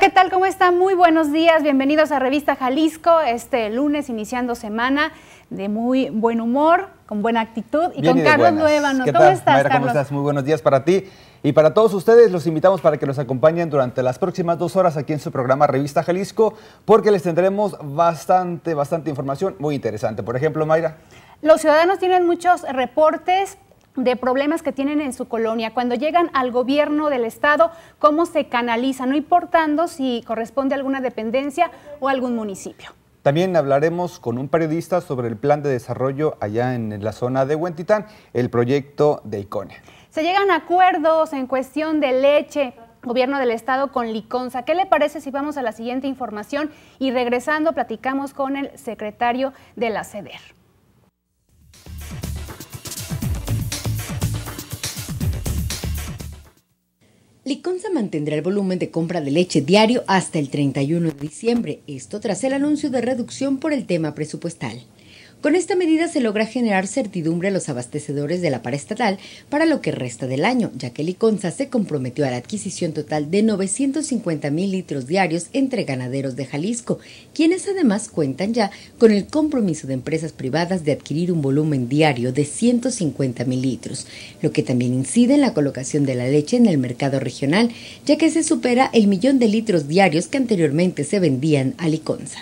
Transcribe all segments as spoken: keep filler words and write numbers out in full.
¿qué tal? ¿Cómo están? Muy buenos días, bienvenidos a Revista Jalisco, este lunes iniciando semana de muy buen humor, con buena actitud y Bien con y Carlos buenas. Luevano. ¿Qué ¿Cómo tal, estás, Mayra? Carlos? ¿Cómo estás? Muy buenos días para ti y para todos ustedes. Los invitamos para que nos acompañen durante las próximas dos horas aquí en su programa Revista Jalisco, porque les tendremos bastante, bastante información muy interesante. Por ejemplo, Mayra. Los ciudadanos tienen muchos reportes de problemas que tienen en su colonia. Cuando llegan al gobierno del estado, ¿cómo se canaliza? No importando si corresponde a alguna dependencia o a algún municipio. También hablaremos con un periodista sobre el plan de desarrollo allá en la zona de Huentitán, el proyecto de Iconia. Se llegan a acuerdos en cuestión de leche, gobierno del estado con Liconza. ¿Qué le parece si vamos a la siguiente información? Y regresando platicamos con el secretario de la SEDER. Liconza mantendrá el volumen de compra de leche diario hasta el treinta y uno de diciembre, esto tras el anuncio de reducción por el tema presupuestal. Con esta medida se logra generar certidumbre a los abastecedores de la paraestatal para lo que resta del año, ya que Liconza se comprometió a la adquisición total de novecientos cincuenta mil litros diarios entre ganaderos de Jalisco, quienes además cuentan ya con el compromiso de empresas privadas de adquirir un volumen diario de ciento cincuenta mil litros, lo que también incide en la colocación de la leche en el mercado regional, ya que se supera el millón de litros diarios que anteriormente se vendían a Liconza.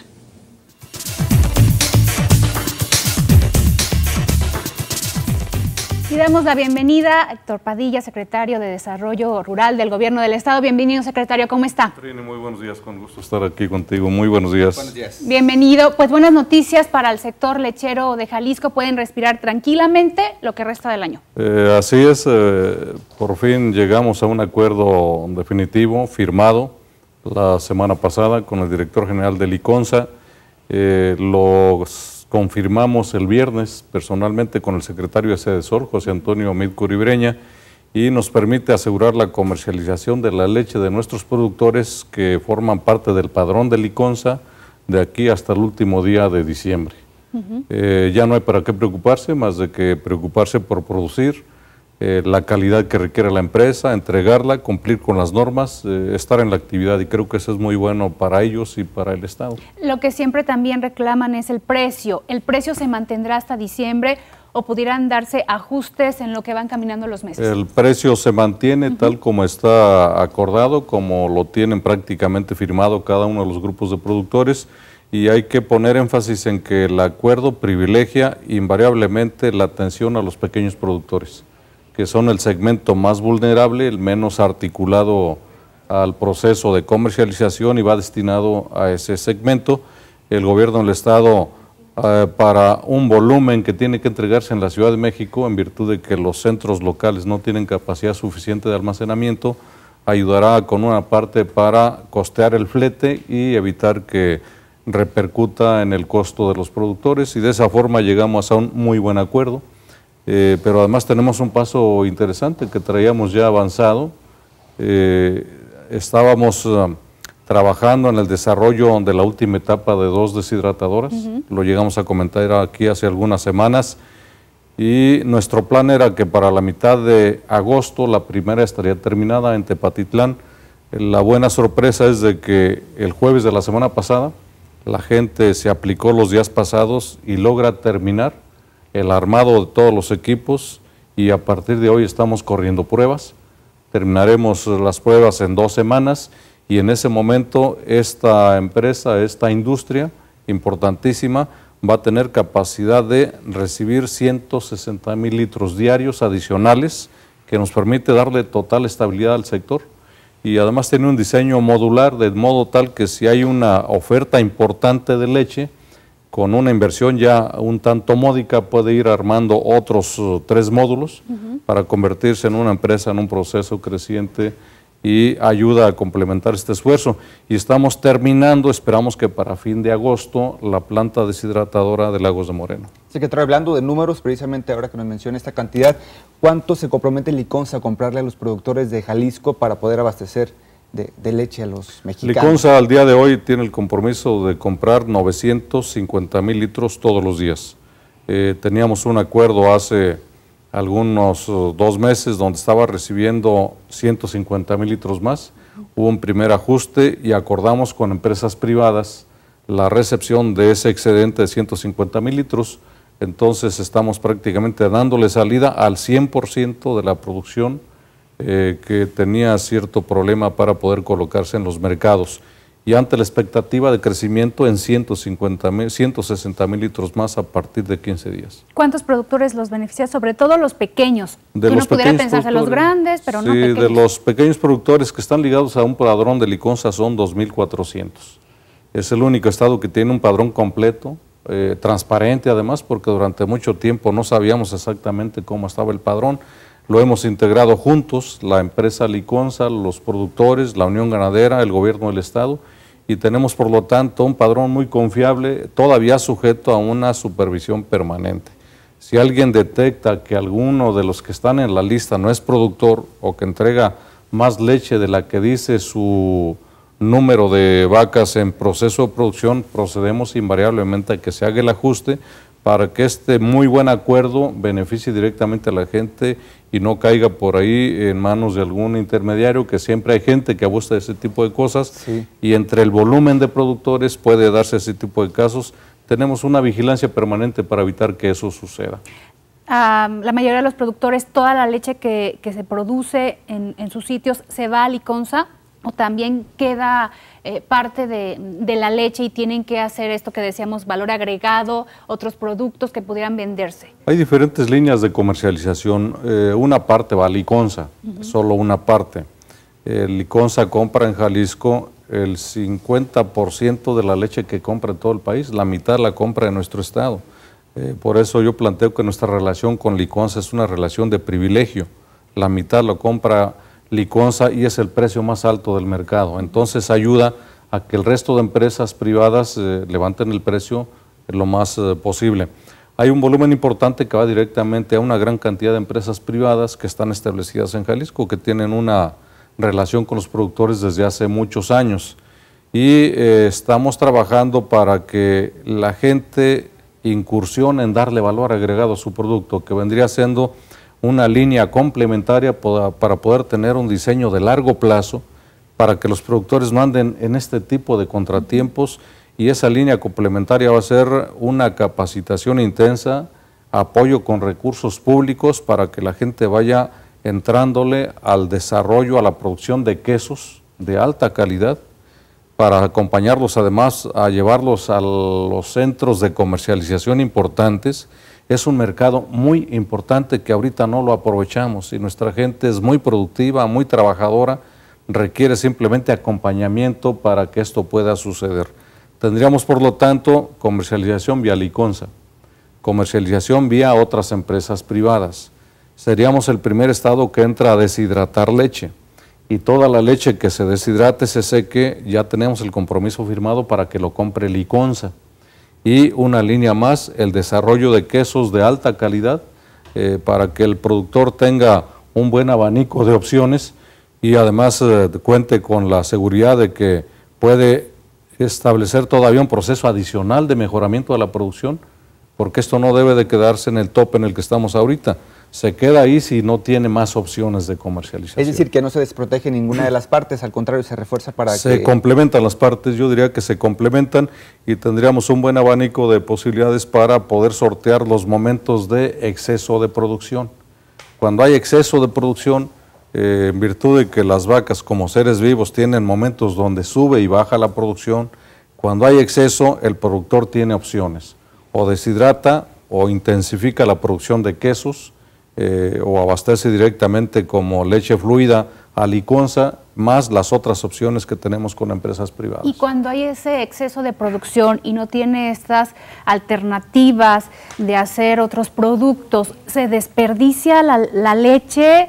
Y damos la bienvenida a Héctor Padilla, secretario de Desarrollo Rural del Gobierno del Estado. Bienvenido, secretario, ¿cómo está? Trini, muy buenos días, con gusto estar aquí contigo. Muy buenos días. Buenos días. Bienvenido. Pues buenas noticias para el sector lechero de Jalisco. Pueden respirar tranquilamente lo que resta del año. Eh, así es, eh, por fin llegamos a un acuerdo definitivo, firmado la semana pasada con el director general de Liconza. Eh, los confirmamos el viernes personalmente con el secretario de SEDESOR, José Antonio Midcuribreña, y nos permite asegurar la comercialización de la leche de nuestros productores que forman parte del padrón de Liconza de aquí hasta el último día de diciembre. Uh-huh. eh, ya no hay para qué preocuparse, más de que preocuparse por producir eh, la calidad que requiere la empresa, entregarla, cumplir con las normas, eh, estar en la actividad, y creo que eso es muy bueno para ellos y para el Estado. Lo que siempre también reclaman es el precio. ¿El precio se mantendrá hasta diciembre o pudieran darse ajustes en lo que van caminando los meses? El precio se mantiene uh-huh. tal como está acordado, como lo tienen prácticamente firmado cada uno de los grupos de productores, y hay que poner énfasis en que el acuerdo privilegia invariablemente la atención a los pequeños productores, que son el segmento más vulnerable, el menos articulado al proceso de comercialización y va destinado a ese segmento. El gobierno del Estado, eh, para un volumen que tiene que entregarse en la Ciudad de México, en virtud de que los centros locales no tienen capacidad suficiente de almacenamiento, ayudará con una parte para costear el flete y evitar que repercuta en el costo de los productores, y de esa forma llegamos a un muy buen acuerdo. Eh, pero además tenemos un paso interesante que traíamos ya avanzado. Eh, estábamos uh, trabajando en el desarrollo de la última etapa de dos deshidratadoras, uh-huh. lo llegamos a comentar aquí hace algunas semanas, y nuestro plan era que para la mitad de agosto la primera estaría terminada en Tepatitlán. La buena sorpresa es de que el jueves de la semana pasada la gente se aplicó los días pasados y logra terminar el armado de todos los equipos, y a partir de hoy estamos corriendo pruebas. Terminaremos las pruebas en dos semanas y en ese momento esta empresa, esta industria importantísima, va a tener capacidad de recibir ciento sesenta mil litros diarios adicionales, que nos permite darle total estabilidad al sector, y además tiene un diseño modular de modo tal que si hay una oferta importante de leche, con una inversión ya un tanto módica puede ir armando otros uh, tres módulos uh-huh. para convertirse en una empresa en un proceso creciente, y ayuda a complementar este esfuerzo. Y estamos terminando, esperamos que para fin de agosto, la planta deshidratadora de Lagos de Moreno. Secretario, hablando de números, precisamente ahora que nos menciona esta cantidad, ¿cuánto se compromete Liconza a comprarle a los productores de Jalisco para poder abastecer De, de leche a los mexicanos? Liconza al día de hoy tiene el compromiso de comprar novecientos cincuenta mil litros todos los días. Eh, teníamos un acuerdo hace algunos uh, dos meses donde estaba recibiendo ciento cincuenta mil litros más. Hubo un primer ajuste y acordamos con empresas privadas la recepción de ese excedente de ciento cincuenta mil litros. Entonces estamos prácticamente dándole salida al cien por ciento de la producción eh, que tenía cierto problema para poder colocarse en los mercados. Y ante la expectativa de crecimiento en ciento cincuenta mil, ciento sesenta mil litros más a partir de quince días. ¿Cuántos productores los beneficia? Sobre todo los pequeños. De Uno los pudiera pequeños pensarse los grandes, pero sí, no pequeños. de los pequeños productores que están ligados a un padrón de Liconza son dos mil cuatrocientos. Es el único estado que tiene un padrón completo, eh, transparente además, porque durante mucho tiempo no sabíamos exactamente cómo estaba el padrón. Lo hemos integrado juntos, la empresa Liconza, los productores, la Unión Ganadera, el gobierno del estado, y tenemos por lo tanto un padrón muy confiable, todavía sujeto a una supervisión permanente. Si alguien detecta que alguno de los que están en la lista no es productor o que entrega más leche de la que dice su número de vacas en proceso de producción, procedemos invariablemente a que se haga el ajuste para que este muy buen acuerdo beneficie directamente a la gente y no caiga por ahí en manos de algún intermediario, que siempre hay gente que abusa de ese tipo de cosas, sí. Y entre el volumen de productores puede darse ese tipo de casos. Tenemos una vigilancia permanente para evitar que eso suceda. Uh, la mayoría de los productores, toda la leche que, que se produce en, en sus sitios se va a Liconza, o también queda eh, parte de, de la leche y tienen que hacer esto que decíamos, valor agregado, otros productos que pudieran venderse. Hay diferentes líneas de comercialización. Eh, una parte va a Liconza, uh-huh. Solo una parte. Eh, Liconza compra en Jalisco el cincuenta por ciento de la leche que compra en todo el país, la mitad la compra en nuestro estado. Eh, por eso yo planteo que nuestra relación con Liconza es una relación de privilegio. La mitad lo compra Liconza y es el precio más alto del mercado. Entonces ayuda a que el resto de empresas privadas eh, levanten el precio lo más eh, posible. Hay un volumen importante que va directamente a una gran cantidad de empresas privadas que están establecidas en Jalisco, que tienen una relación con los productores desde hace muchos años. Y eh, estamos trabajando para que la gente incursione en darle valor agregado a su producto, que vendría siendo una línea complementaria para poder tener un diseño de largo plazo, para que los productores no anden en este tipo de contratiempos, y esa línea complementaria va a ser una capacitación intensa, apoyo con recursos públicos para que la gente vaya entrándole al desarrollo, a la producción de quesos de alta calidad, para acompañarlos además a llevarlos a los centros de comercialización importantes. Es un mercado muy importante que ahorita no lo aprovechamos y nuestra gente es muy productiva, muy trabajadora, requiere simplemente acompañamiento para que esto pueda suceder. Tendríamos por lo tanto comercialización vía Liconza, comercialización vía otras empresas privadas. Seríamos el primer estado que entra a deshidratar leche y toda la leche que se deshidrate, se seque, ya tenemos el compromiso firmado para que lo compre Liconza. Y una línea más, el desarrollo de quesos de alta calidad eh, para que el productor tenga un buen abanico de opciones y además eh, cuente con la seguridad de que puede establecer todavía un proceso adicional de mejoramiento de la producción, porque esto no debe de quedarse en el tope en el que estamos ahorita. Se queda ahí si no tiene más opciones de comercialización. Es decir, que no se desprotege ninguna de las partes, al contrario, se refuerza para se que... Se complementan las partes, yo diría que se complementan y tendríamos un buen abanico de posibilidades para poder sortear los momentos de exceso de producción. Cuando hay exceso de producción, eh, en virtud de que las vacas como seres vivos tienen momentos donde sube y baja la producción, cuando hay exceso, el productor tiene opciones. O deshidrata o intensifica la producción de quesos, Eh, o abastece directamente como leche fluida a Liconza, más las otras opciones que tenemos con empresas privadas. Y cuando hay ese exceso de producción y no tiene estas alternativas de hacer otros productos, ¿se desperdicia la, la leche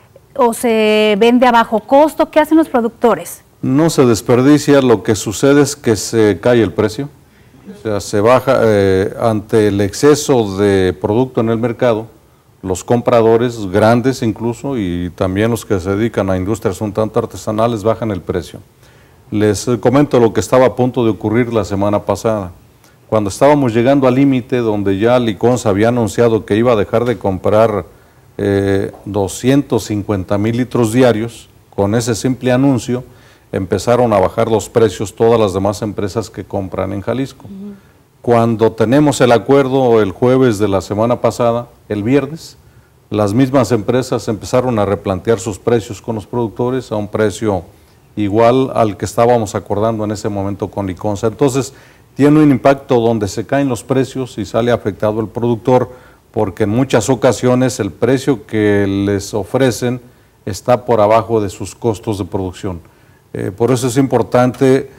o se vende a bajo costo? ¿Qué hacen los productores? No se desperdicia, lo que sucede es que se cae el precio, o sea, se baja eh, ante el exceso de producto en el mercado. Los compradores grandes incluso y también los que se dedican a industrias un tanto artesanales bajan el precio. Les comento lo que estaba a punto de ocurrir la semana pasada. Cuando estábamos llegando al límite donde ya Liconza había anunciado que iba a dejar de comprar eh, doscientos cincuenta mil litros diarios con ese simple anuncio empezaron a bajar los precios todas las demás empresas que compran en Jalisco. Uh-huh. Cuando tenemos el acuerdo el jueves de la semana pasada, el viernes, las mismas empresas empezaron a replantear sus precios con los productores a un precio igual al que estábamos acordando en ese momento con Liconza. Entonces, tiene un impacto donde se caen los precios y sale afectado el productor, porque en muchas ocasiones el precio que les ofrecen está por abajo de sus costos de producción. Eh, por eso es importante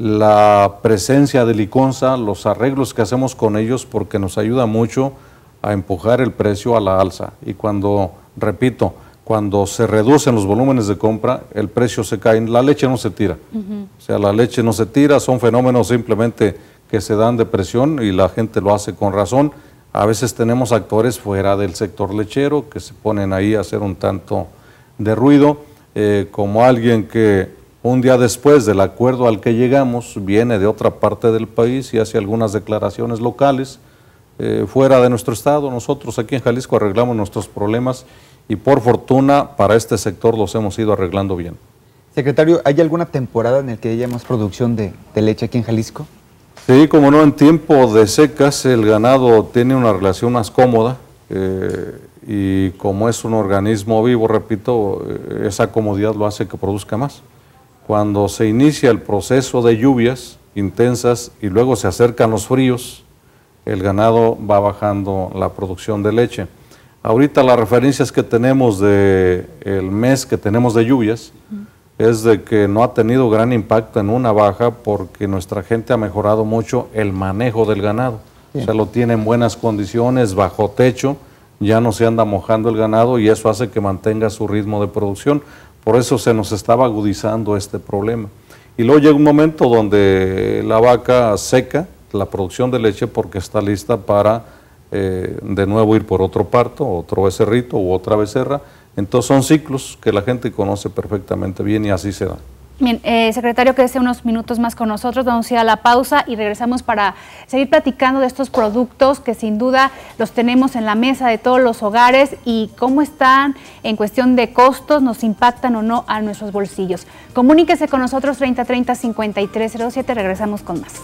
la presencia de Liconza, los arreglos que hacemos con ellos, porque nos ayuda mucho a empujar el precio a la alza. Y cuando, repito, cuando se reducen los volúmenes de compra, el precio se cae, la leche no se tira. Uh-huh. O sea, la leche no se tira, son fenómenos simplemente que se dan de presión y la gente lo hace con razón. A veces tenemos actores fuera del sector lechero que se ponen ahí a hacer un tanto de ruido, eh, como alguien que un día después del acuerdo al que llegamos viene de otra parte del país y hace algunas declaraciones locales eh, fuera de nuestro estado. Nosotros aquí en Jalisco arreglamos nuestros problemas y por fortuna para este sector los hemos ido arreglando bien. Secretario, ¿hay alguna temporada en la que haya más producción de, de leche aquí en Jalisco? Sí, como no, en tiempo de secas el ganado tiene una relación más cómoda eh, y como es un organismo vivo, repito, eh, esa comodidad lo hace que produzca más. Cuando se inicia el proceso de lluvias intensas y luego se acercan los fríos, el ganado va bajando la producción de leche. Ahorita las referencias que tenemos del mes que tenemos de lluvias uh-huh. es de que no ha tenido gran impacto en una baja porque nuestra gente ha mejorado mucho el manejo del ganado. Sí. O sea, lo tiene en buenas condiciones, bajo techo, ya no se anda mojando el ganado y eso hace que mantenga su ritmo de producción. Por eso se nos estaba agudizando este problema. Y luego llega un momento donde la vaca seca la producción de leche porque está lista para eh, de nuevo ir por otro parto, otro becerrito u otra becerra. Entonces son ciclos que la gente conoce perfectamente bien y así se da. Bien, eh, secretario, quédese unos minutos más con nosotros, vamos a ir a la pausa y regresamos para seguir platicando de estos productos que sin duda los tenemos en la mesa de todos los hogares y cómo están en cuestión de costos, nos impactan o no a nuestros bolsillos. Comuníquese con nosotros treinta treinta cincuenta y tres cero siete, regresamos con más.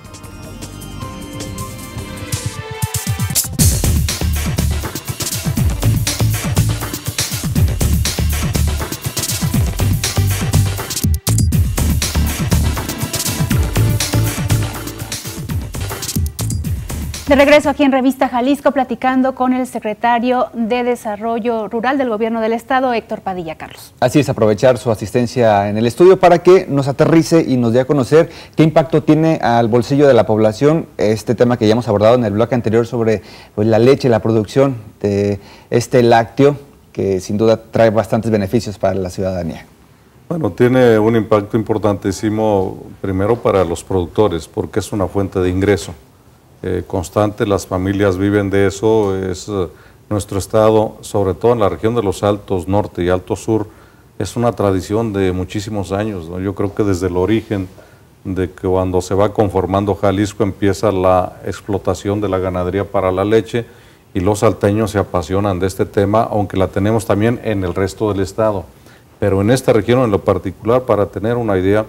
De regreso aquí en Revista Jalisco, platicando con el secretario de Desarrollo Rural del Gobierno del Estado, Héctor Padilla. Carlos. Así es, aprovechar su asistencia en el estudio para que nos aterrice y nos dé a conocer qué impacto tiene al bolsillo de la población este tema que ya hemos abordado en el bloque anterior sobre pues, la leche, la producción de este lácteo, que sin duda trae bastantes beneficios para la ciudadanía. Bueno, tiene un impacto importantísimo primero para los productores, porque es una fuente de ingreso. Eh, constante, las familias viven de eso, es eh, nuestro estado, sobre todo en la región de los Altos Norte y Alto Sur, es una tradición de muchísimos años, ¿no? Yo creo que desde el origen de que cuando se va conformando Jalisco empieza la explotación de la ganadería para la leche y los salteños se apasionan de este tema, aunque la tenemos también en el resto del estado. Pero en esta región en lo particular, para tener una idea,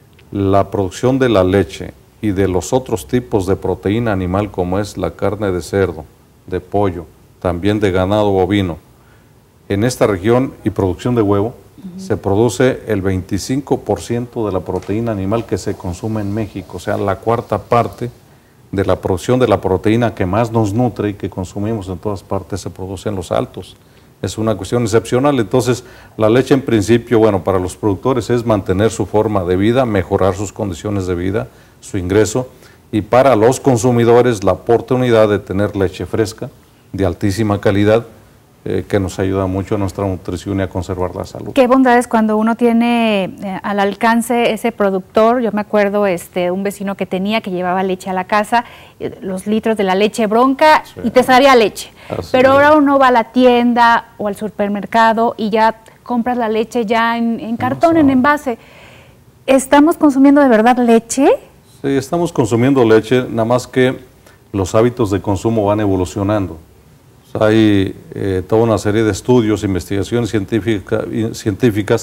la producción de la leche y de los otros tipos de proteína animal como es la carne de cerdo, de pollo, también de ganado bovino. En esta región y producción de huevo uh-huh. se produce el veinticinco por ciento de la proteína animal que se consume en México, o sea, la cuarta parte de la producción de la proteína que más nos nutre y que consumimos en todas partes se produce en los Altos. Es una cuestión excepcional. Entonces, la leche en principio, bueno, para los productores es mantener su forma de vida, mejorar sus condiciones de vida, su ingreso, y para los consumidores la oportunidad de tener leche fresca, de altísima calidad, eh, que nos ayuda mucho a nuestra nutrición y a conservar la salud. Qué bondades cuando uno tiene eh, al alcance ese productor. Yo me acuerdo este un vecino que tenía que llevaba leche a la casa, eh, los litros de la leche bronca sí. y te salía leche. Así Pero es. Ahora uno va a la tienda o al supermercado y ya compras la leche ya en, en cartón, no en envase. ¿Estamos consumiendo de verdad leche? Sí, estamos consumiendo leche, nada más que los hábitos de consumo van evolucionando. O sea, hay eh, toda una serie de estudios, investigaciones científica, científicas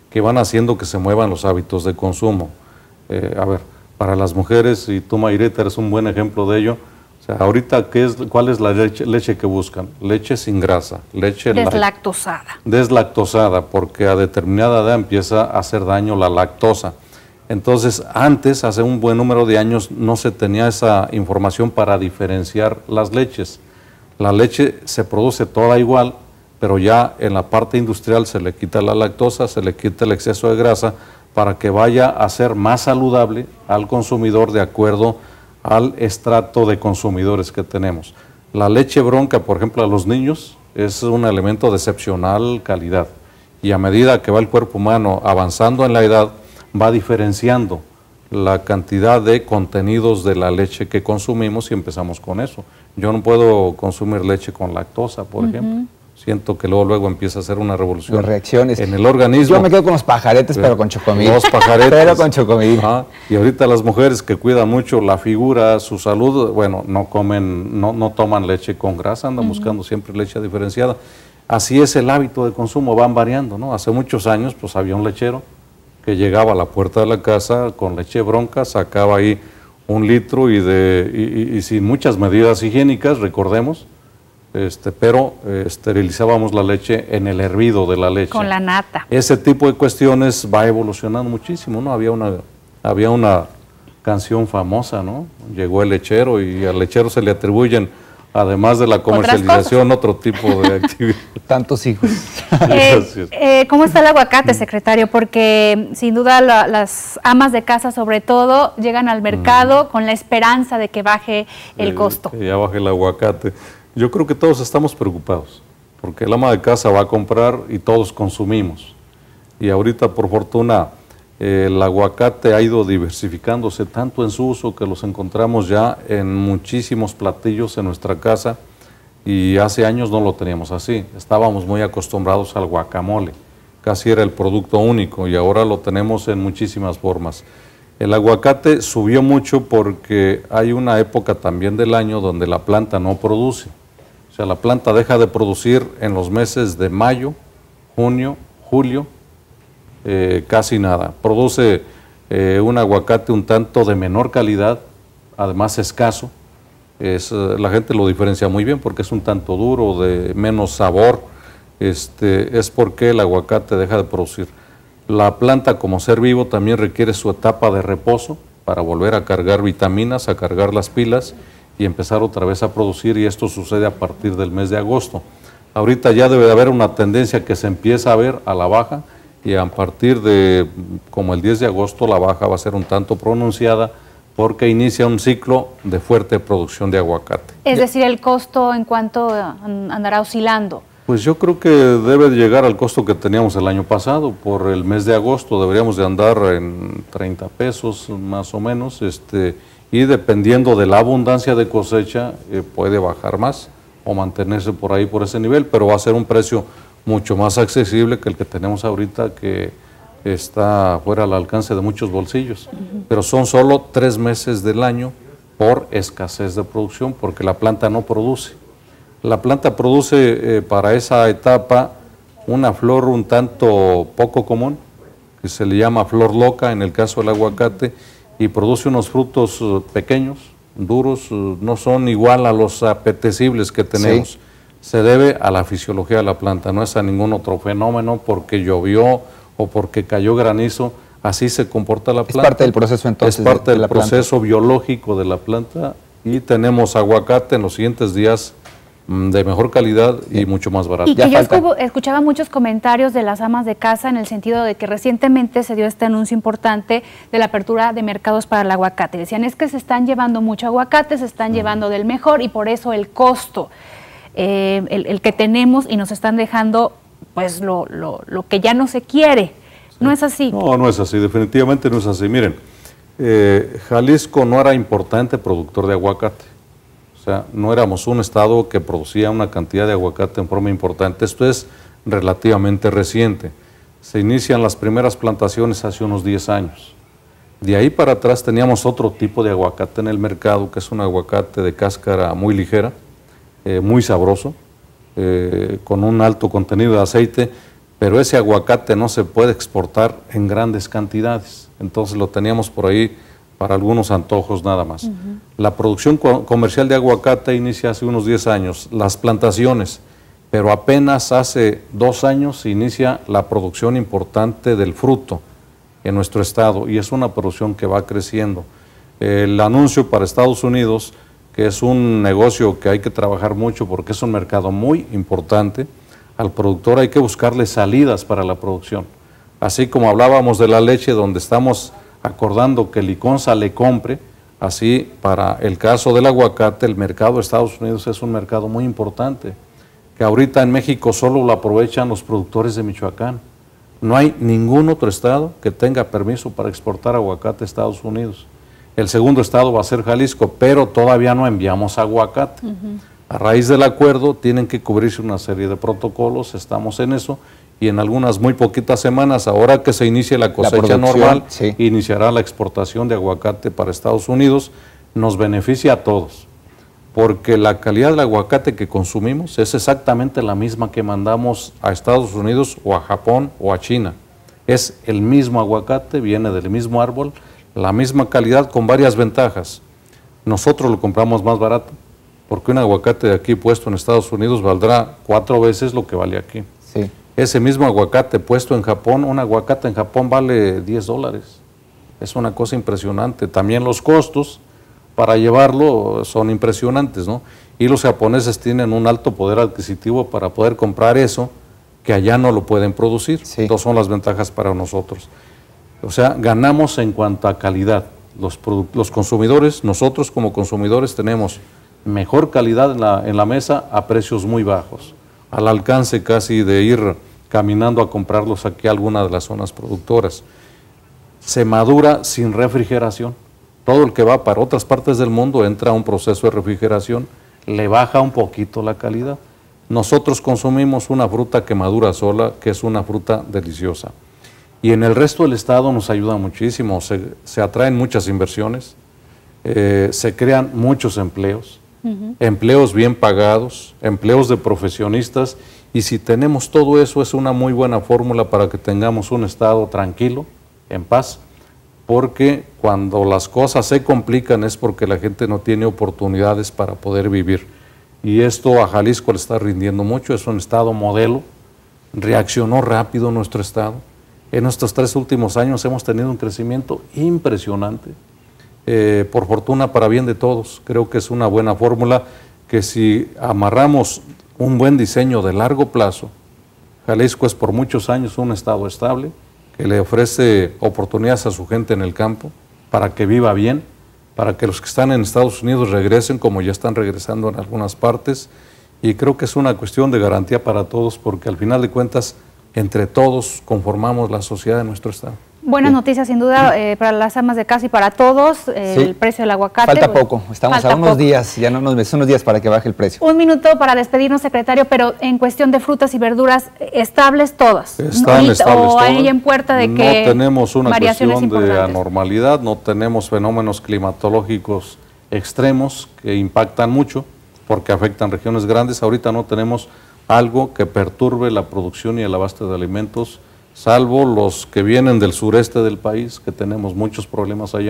que van haciendo que se muevan los hábitos de consumo. Eh, a ver, para las mujeres, y tú, Mayreta, eres un buen ejemplo de ello. O sea, ahorita, ¿qué es, ¿cuál es la leche, leche que buscan? Leche sin grasa, leche deslactosada. Light, deslactosada, porque a determinada edad empieza a hacer daño la lactosa. Entonces, antes, hace un buen número de años, no se tenía esa información para diferenciar las leches. La leche se produce toda igual, pero ya en la parte industrial se le quita la lactosa, se le quita el exceso de grasa, para que vaya a ser más saludable al consumidor de acuerdo al estrato de consumidores que tenemos. La leche bronca, por ejemplo, a los niños, es un elemento de excepcional calidad. Y a medida que va el cuerpo humano avanzando en la edad, va diferenciando la cantidad de contenidos de la leche que consumimos y empezamos con eso. Yo no puedo consumir leche con lactosa, por uh-huh. ejemplo. Siento que luego, luego empieza a hacer una revolución las reacciones en el organismo. Yo me quedo con los pajaretes, pero, pero con chocomil. Los pajaretes. Pero con chocomil. Ah, y ahorita las mujeres que cuidan mucho la figura, su salud, bueno, no comen, no, no toman leche con grasa, andan uh-huh. buscando siempre leche diferenciada. Así es el hábito de consumo, van variando, ¿no? Hace muchos años, pues había un lechero que llegaba a la puerta de la casa con leche bronca, sacaba ahí un litro y, de, y, y, y sin muchas medidas higiénicas, recordemos, Este, pero eh, esterilizábamos la leche en el hervido de la leche. Con la nata. Ese tipo de cuestiones va evolucionando muchísimo, ¿no? Había una, había una canción famosa, ¿no? Llegó el lechero y al lechero se le atribuyen, además de la comercialización, otro tipo de actividad. Tantos hijos. Eh, eh, ¿Cómo está el aguacate, secretario? Porque sin duda la, las amas de casa, sobre todo, llegan al mercado mm. con la esperanza de que baje el eh, costo. Que ya baje el aguacate. Yo creo que todos estamos preocupados, porque el ama de casa va a comprar y todos consumimos. Y ahorita, por fortuna, eh, el aguacate ha ido diversificándose tanto en su uso que los encontramos ya en muchísimos platillos en nuestra casa, y hace años no lo teníamos así. Estábamos muy acostumbrados al guacamole, casi era el producto único, y ahora lo tenemos en muchísimas formas. El aguacate subió mucho porque hay una época también del año donde la planta no produce. O sea, la planta deja de producir en los meses de mayo, junio, julio, eh, casi nada. Produce eh, un aguacate un tanto de menor calidad, además escaso. Es, la gente lo diferencia muy bien porque es un tanto duro, de menos sabor. Este, es porque el aguacate deja de producir. La planta, como ser vivo, también requiere su etapa de reposo para volver a cargar vitaminas, a cargar las pilas y empezar otra vez a producir, y esto sucede a partir del mes de agosto. Ahorita ya debe de haber una tendencia que se empieza a ver a la baja, y a partir de como el diez de agosto la baja va a ser un tanto pronunciada porque inicia un ciclo de fuerte producción de aguacate. Es decir, el costo en cuánto andará oscilando. Pues yo creo que debe llegar al costo que teníamos el año pasado. Por el mes de agosto deberíamos de andar en treinta pesos más o menos, este, y dependiendo de la abundancia de cosecha eh, puede bajar más o mantenerse por ahí por ese nivel, pero va a ser un precio mucho más accesible que el que tenemos ahorita, que está fuera al alcance de muchos bolsillos. Uh-huh. Pero son solo tres meses del año por escasez de producción, porque la planta no produce. La planta produce eh, para esa etapa una flor un tanto poco común, que se le llama flor loca en el caso del aguacate, y produce unos frutos uh, pequeños, duros, uh, no son igual a los apetecibles que tenemos. Sí. Se debe a la fisiología de la planta, no es a ningún otro fenómeno, porque llovió o porque cayó granizo, así se comporta la planta. Es parte del proceso entonces. Es parte de, de del proceso biológico de la planta, y tenemos aguacate en los siguientes días de mejor calidad y mucho más barato. Y que yo escubo, escuchaba muchos comentarios de las amas de casa en el sentido de que recientemente se dio este anuncio importante de la apertura de mercados para el aguacate. Decían, es que se están llevando mucho aguacate, se están uh-huh. llevando del mejor, y por eso el costo, eh, el, el que tenemos, y nos están dejando pues lo, lo, lo que ya no se quiere. Sí. ¿No es así? No, no es así, definitivamente no es así. Miren, eh, Jalisco no era importante productor de aguacate. O sea, no éramos un estado que producía una cantidad de aguacate en forma importante. Esto es relativamente reciente. Se inician las primeras plantaciones hace unos diez años. De ahí para atrás teníamos otro tipo de aguacate en el mercado, que es un aguacate de cáscara muy ligera, eh, muy sabroso, eh, con un alto contenido de aceite, pero ese aguacate no se puede exportar en grandes cantidades, entonces lo teníamos por ahí para algunos antojos nada más. Uh-huh. La producción co comercial de aguacate inicia hace unos diez años, las plantaciones, pero apenas hace dos años se inicia la producción importante del fruto en nuestro estado, y es una producción que va creciendo. El anuncio para Estados Unidos, que es un negocio que hay que trabajar mucho porque es un mercado muy importante, al productor hay que buscarle salidas para la producción. Así como hablábamos de la leche, donde estamos acordando que Liconza le compre, así para el caso del aguacate, el mercado de Estados Unidos es un mercado muy importante, que ahorita en México solo lo aprovechan los productores de Michoacán. No hay ningún otro estado que tenga permiso para exportar aguacate a Estados Unidos. El segundo estado va a ser Jalisco, pero todavía no enviamos aguacate. Uh-huh. A raíz del acuerdo tienen que cubrirse una serie de protocolos, estamos en eso, y en algunas muy poquitas semanas, ahora que se inicie la cosecha la normal, sí. iniciará la exportación de aguacate para Estados Unidos, nos beneficia a todos, porque la calidad del aguacate que consumimos es exactamente la misma que mandamos a Estados Unidos o a Japón o a China. Es el mismo aguacate, viene del mismo árbol, la misma calidad con varias ventajas. Nosotros lo compramos más barato, porque un aguacate de aquí puesto en Estados Unidos valdrá cuatro veces lo que vale aquí. Sí. Ese mismo aguacate puesto en Japón, un aguacate en Japón vale diez dólares. Es una cosa impresionante. También los costos para llevarlo son impresionantes, ¿no? Y los japoneses tienen un alto poder adquisitivo para poder comprar eso que allá no lo pueden producir. Sí. Entonces son las ventajas para nosotros. O sea, ganamos en cuanto a calidad. Los, los consumidores, nosotros como consumidores tenemos mejor calidad en la, en la mesa a precios muy bajos, al alcance casi de ir caminando a comprarlos aquí a alguna de las zonas productoras. Se madura sin refrigeración. Todo el que va para otras partes del mundo entra a un proceso de refrigeración, le baja un poquito la calidad. Nosotros consumimos una fruta que madura sola, que es una fruta deliciosa. Y en el resto del estado nos ayuda muchísimo, se, se atraen muchas inversiones, eh, se crean muchos empleos, uh-huh. empleos bien pagados, empleos de profesionistas, y si tenemos todo eso es una muy buena fórmula para que tengamos un estado tranquilo, en paz, porque cuando las cosas se complican es porque la gente no tiene oportunidades para poder vivir. Y esto a Jalisco le está rindiendo mucho, es un estado modelo, reaccionó rápido nuestro estado. En estos tres últimos años hemos tenido un crecimiento impresionante, eh, por fortuna para bien de todos. Creo que es una buena fórmula que si amarramos un buen diseño de largo plazo, Jalisco es por muchos años un estado estable, que le ofrece oportunidades a su gente en el campo para que viva bien, para que los que están en Estados Unidos regresen como ya están regresando en algunas partes, y creo que es una cuestión de garantía para todos porque al final de cuentas entre todos conformamos la sociedad de nuestro estado. Buenas sí. noticias sin duda eh, para las amas de casa y para todos, eh, sí. el precio del aguacate. Falta poco, estamos Falta a unos poco. días, ya no nos unos días para que baje el precio. Un minuto para despedirnos, secretario, pero en cuestión de frutas y verduras, estables todas. Están ¿no? estables o todas. hay en puerta de que no tenemos una cuestión de anormalidad, no tenemos fenómenos climatológicos extremos que impactan mucho porque afectan regiones grandes. Ahorita no tenemos algo que perturbe la producción y el abasto de alimentos, salvo los que vienen del sureste del país, que tenemos muchos problemas allá,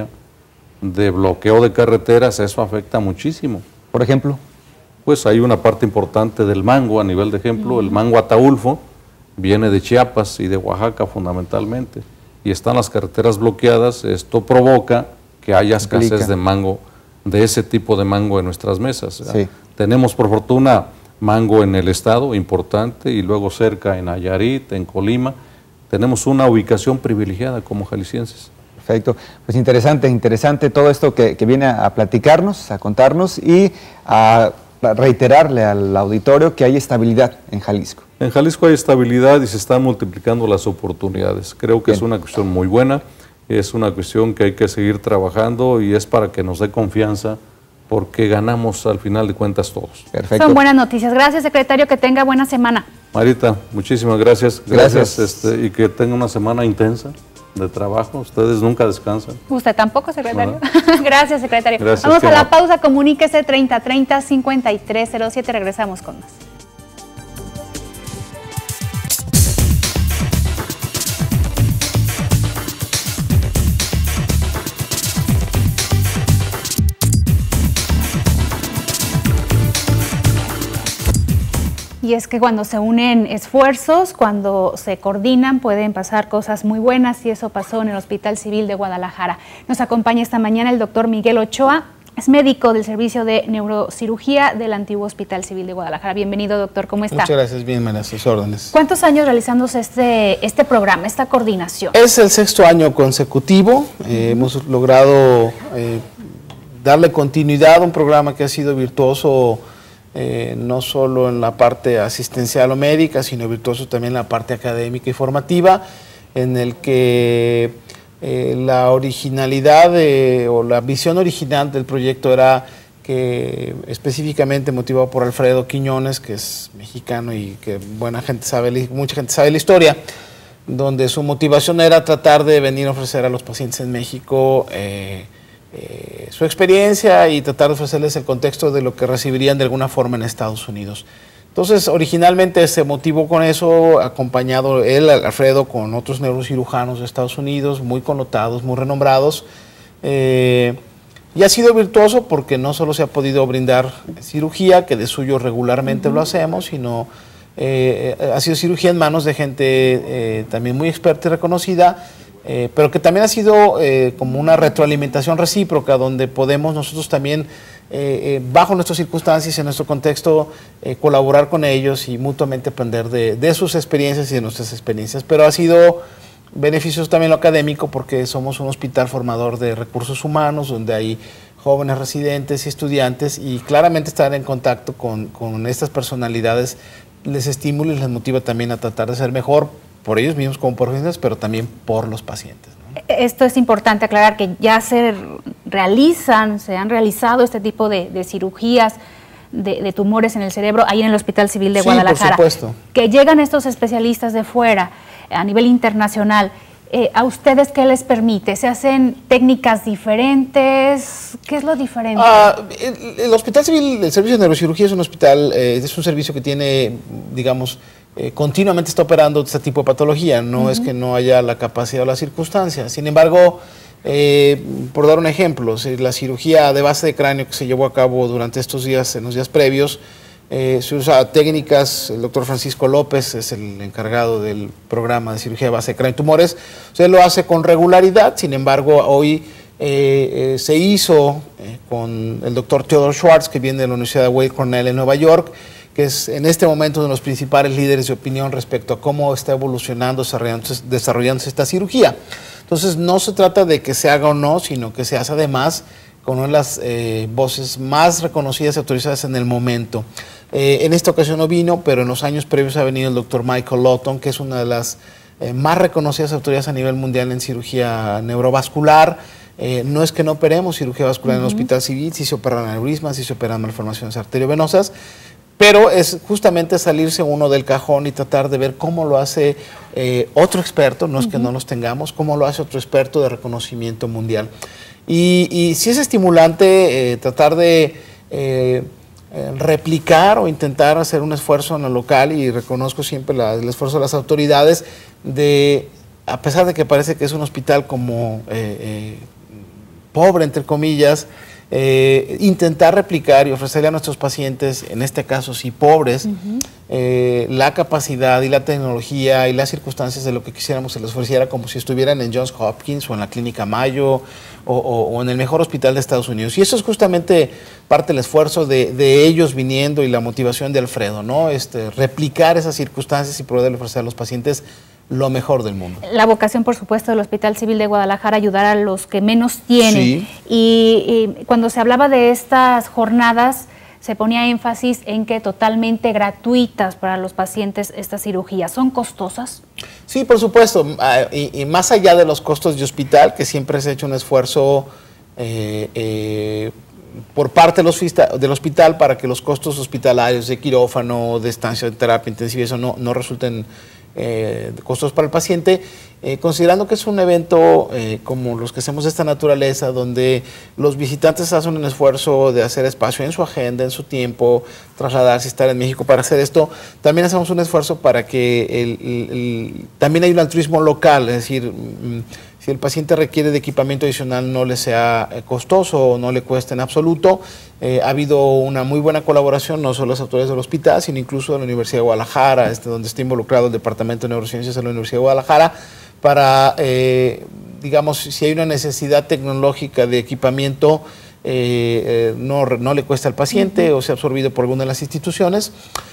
de bloqueo de carreteras, eso afecta muchísimo. Por ejemplo, pues hay una parte importante del mango, a nivel de ejemplo, uh-huh. el mango ataulfo viene de Chiapas y de Oaxaca fundamentalmente, y están las carreteras bloqueadas, esto provoca que haya escasez Implica. de mango, de ese tipo de mango en nuestras mesas. Sí. Tenemos por fortuna mango en el estado, importante, y luego cerca en Nayarit, en Colima, tenemos una ubicación privilegiada como jaliscienses. Perfecto, pues interesante, interesante todo esto que, que viene a platicarnos, a contarnos y a reiterarle al auditorio que hay estabilidad en Jalisco. En Jalisco hay estabilidad y se están multiplicando las oportunidades. Creo que Bien. es una cuestión muy buena, es una cuestión que hay que seguir trabajando y es para que nos dé confianza porque ganamos al final de cuentas todos. Perfecto. Son buenas noticias. Gracias, secretario, que tenga buena semana. Marita, muchísimas gracias. Gracias, gracias. Este, y que tenga una semana intensa de trabajo. Ustedes nunca descansan. Usted tampoco, secretario. Gracias, secretario. Gracias, Vamos a la pausa. Comuníquese treinta treinta cincuenta y tres cero siete. Regresamos con más. Y es que cuando se unen esfuerzos, cuando se coordinan, pueden pasar cosas muy buenas, y eso pasó en el Hospital Civil de Guadalajara. Nos acompaña esta mañana el doctor Miguel Ochoa, es médico del Servicio de Neurocirugía del antiguo Hospital Civil de Guadalajara. Bienvenido, doctor, ¿cómo está? Muchas gracias, bien, a sus órdenes. ¿Cuántos años realizándose este, este programa, esta coordinación? Es el sexto año consecutivo, eh, uh-huh. hemos logrado eh, darle continuidad a un programa que ha sido virtuoso, eh, no solo en la parte asistencial o médica, sino virtuoso también en la parte académica y formativa, en el que Eh, la originalidad de, o la visión original del proyecto era que, específicamente motivado por Alfredo Quiñones, que es mexicano y que buena gente sabe, mucha gente sabe la historia, donde su motivación era tratar de venir a ofrecer a los pacientes en México eh, eh, su experiencia y tratar de ofrecerles el contexto de lo que recibirían de alguna forma en Estados Unidos. Entonces, originalmente se motivó con eso, acompañado él, Alfredo, con otros neurocirujanos de Estados Unidos, muy connotados, muy renombrados. Eh, y ha sido virtuoso porque no solo se ha podido brindar cirugía, que de suyo regularmente uh-huh. lo hacemos, sino eh, ha sido cirugía en manos de gente eh, también muy experta y reconocida, eh, pero que también ha sido eh, como una retroalimentación recíproca, donde podemos nosotros también, Eh, eh, bajo nuestras circunstancias y en nuestro contexto, eh, colaborar con ellos y mutuamente aprender de, de sus experiencias y de nuestras experiencias. Pero ha sido beneficioso también lo académico porque somos un hospital formador de recursos humanos, donde hay jóvenes residentes y estudiantes, y claramente estar en contacto con, con estas personalidades les estimula y les motiva también a tratar de ser mejor por ellos mismos como profesionales, pero también por los pacientes. Esto es importante aclarar, que ya se realizan, se han realizado este tipo de, de cirugías de, de tumores en el cerebro ahí en el Hospital Civil de sí, Guadalajara. Por supuesto. Que llegan estos especialistas de fuera a nivel internacional. Eh, ¿A ustedes qué les permite? ¿Se hacen técnicas diferentes? ¿Qué es lo diferente? Ah, el, el Hospital Civil, el Servicio de Neurocirugía es un hospital, eh, es un servicio que tiene, digamos, Eh, continuamente está operando este tipo de patología, no uh-huh. es que no haya la capacidad o la circunstancia. Sin embargo, eh, por dar un ejemplo, si la cirugía de base de cráneo que se llevó a cabo durante estos días, en los días previos, eh, se usa técnicas, el doctor Francisco López es el encargado del programa de cirugía de base de cráneo y tumores, usted lo hace con regularidad. Sin embargo, hoy eh, eh, se hizo eh, con el doctor Theodore Schwartz, que viene de la Universidad de Weill Cornell en Nueva York, que es en este momento uno de los principales líderes de opinión respecto a cómo está evolucionando, desarrollándose, desarrollándose esta cirugía. Entonces, no se trata de que se haga o no, sino que se hace además con una de las eh, voces más reconocidas y autorizadas en el momento. Eh, en esta ocasión no vino, pero en los años previos ha venido el doctor Michael Lawton, que es una de las eh, más reconocidas autoridades a nivel mundial en cirugía neurovascular. Eh, no es que no operemos cirugía vascular uh-huh. en el Hospital Civil, sí se operan aneurismas, sí se operan malformaciones arteriovenosas, pero es justamente salirse uno del cajón y tratar de ver cómo lo hace eh, otro experto, no es uh-huh. que no los tengamos, cómo lo hace otro experto de reconocimiento mundial. Y, y sí es estimulante eh, tratar de eh, eh, replicar o intentar hacer un esfuerzo en lo local, y reconozco siempre la, el esfuerzo de las autoridades de, a pesar de que parece que es un hospital como eh, eh, pobre, entre comillas, Eh, intentar replicar y ofrecerle a nuestros pacientes, en este caso sí pobres, uh-huh. eh, la capacidad y la tecnología y las circunstancias de lo que quisiéramos se les ofreciera, como si estuvieran en Johns Hopkins o en la Clínica Mayo o, o, o en el mejor hospital de Estados Unidos. Y eso es justamente parte del esfuerzo de, de ellos viniendo y la motivación de Alfredo, ¿no? Este, replicar esas circunstancias y poder ofrecer a los pacientes lo mejor del mundo. La vocación, por supuesto, del Hospital Civil de Guadalajara, ayudar a los que menos tienen. Sí. Y, y cuando se hablaba de estas jornadas, se ponía énfasis en que totalmente gratuitas para los pacientes estas cirugías. ¿Son costosas? Sí, por supuesto. Y, y más allá de los costos de hospital, que siempre se ha hecho un esfuerzo eh, eh, por parte de los, del hospital para que los costos hospitalarios de quirófano, de estancia de terapia intensiva, eso no, no resulten Eh, costos para el paciente, eh, considerando que es un evento eh, como los que hacemos de esta naturaleza, donde los visitantes hacen un esfuerzo de hacer espacio en su agenda, en su tiempo, trasladarse, estar en México para hacer esto. También hacemos un esfuerzo para que el, el, el, también hay un altruismo local, es decir, si el paciente requiere de equipamiento adicional no le sea costoso o no le cueste en absoluto. Eh, ha habido una muy buena colaboración, no solo las autoridades del hospital, sino incluso de la Universidad de Guadalajara, este, donde está involucrado el Departamento de Neurociencias de la Universidad de Guadalajara, para, eh, digamos, si hay una necesidad tecnológica de equipamiento, eh, eh, no, no le cuesta al paciente uh-huh. o sea absorbido por alguna de las instituciones.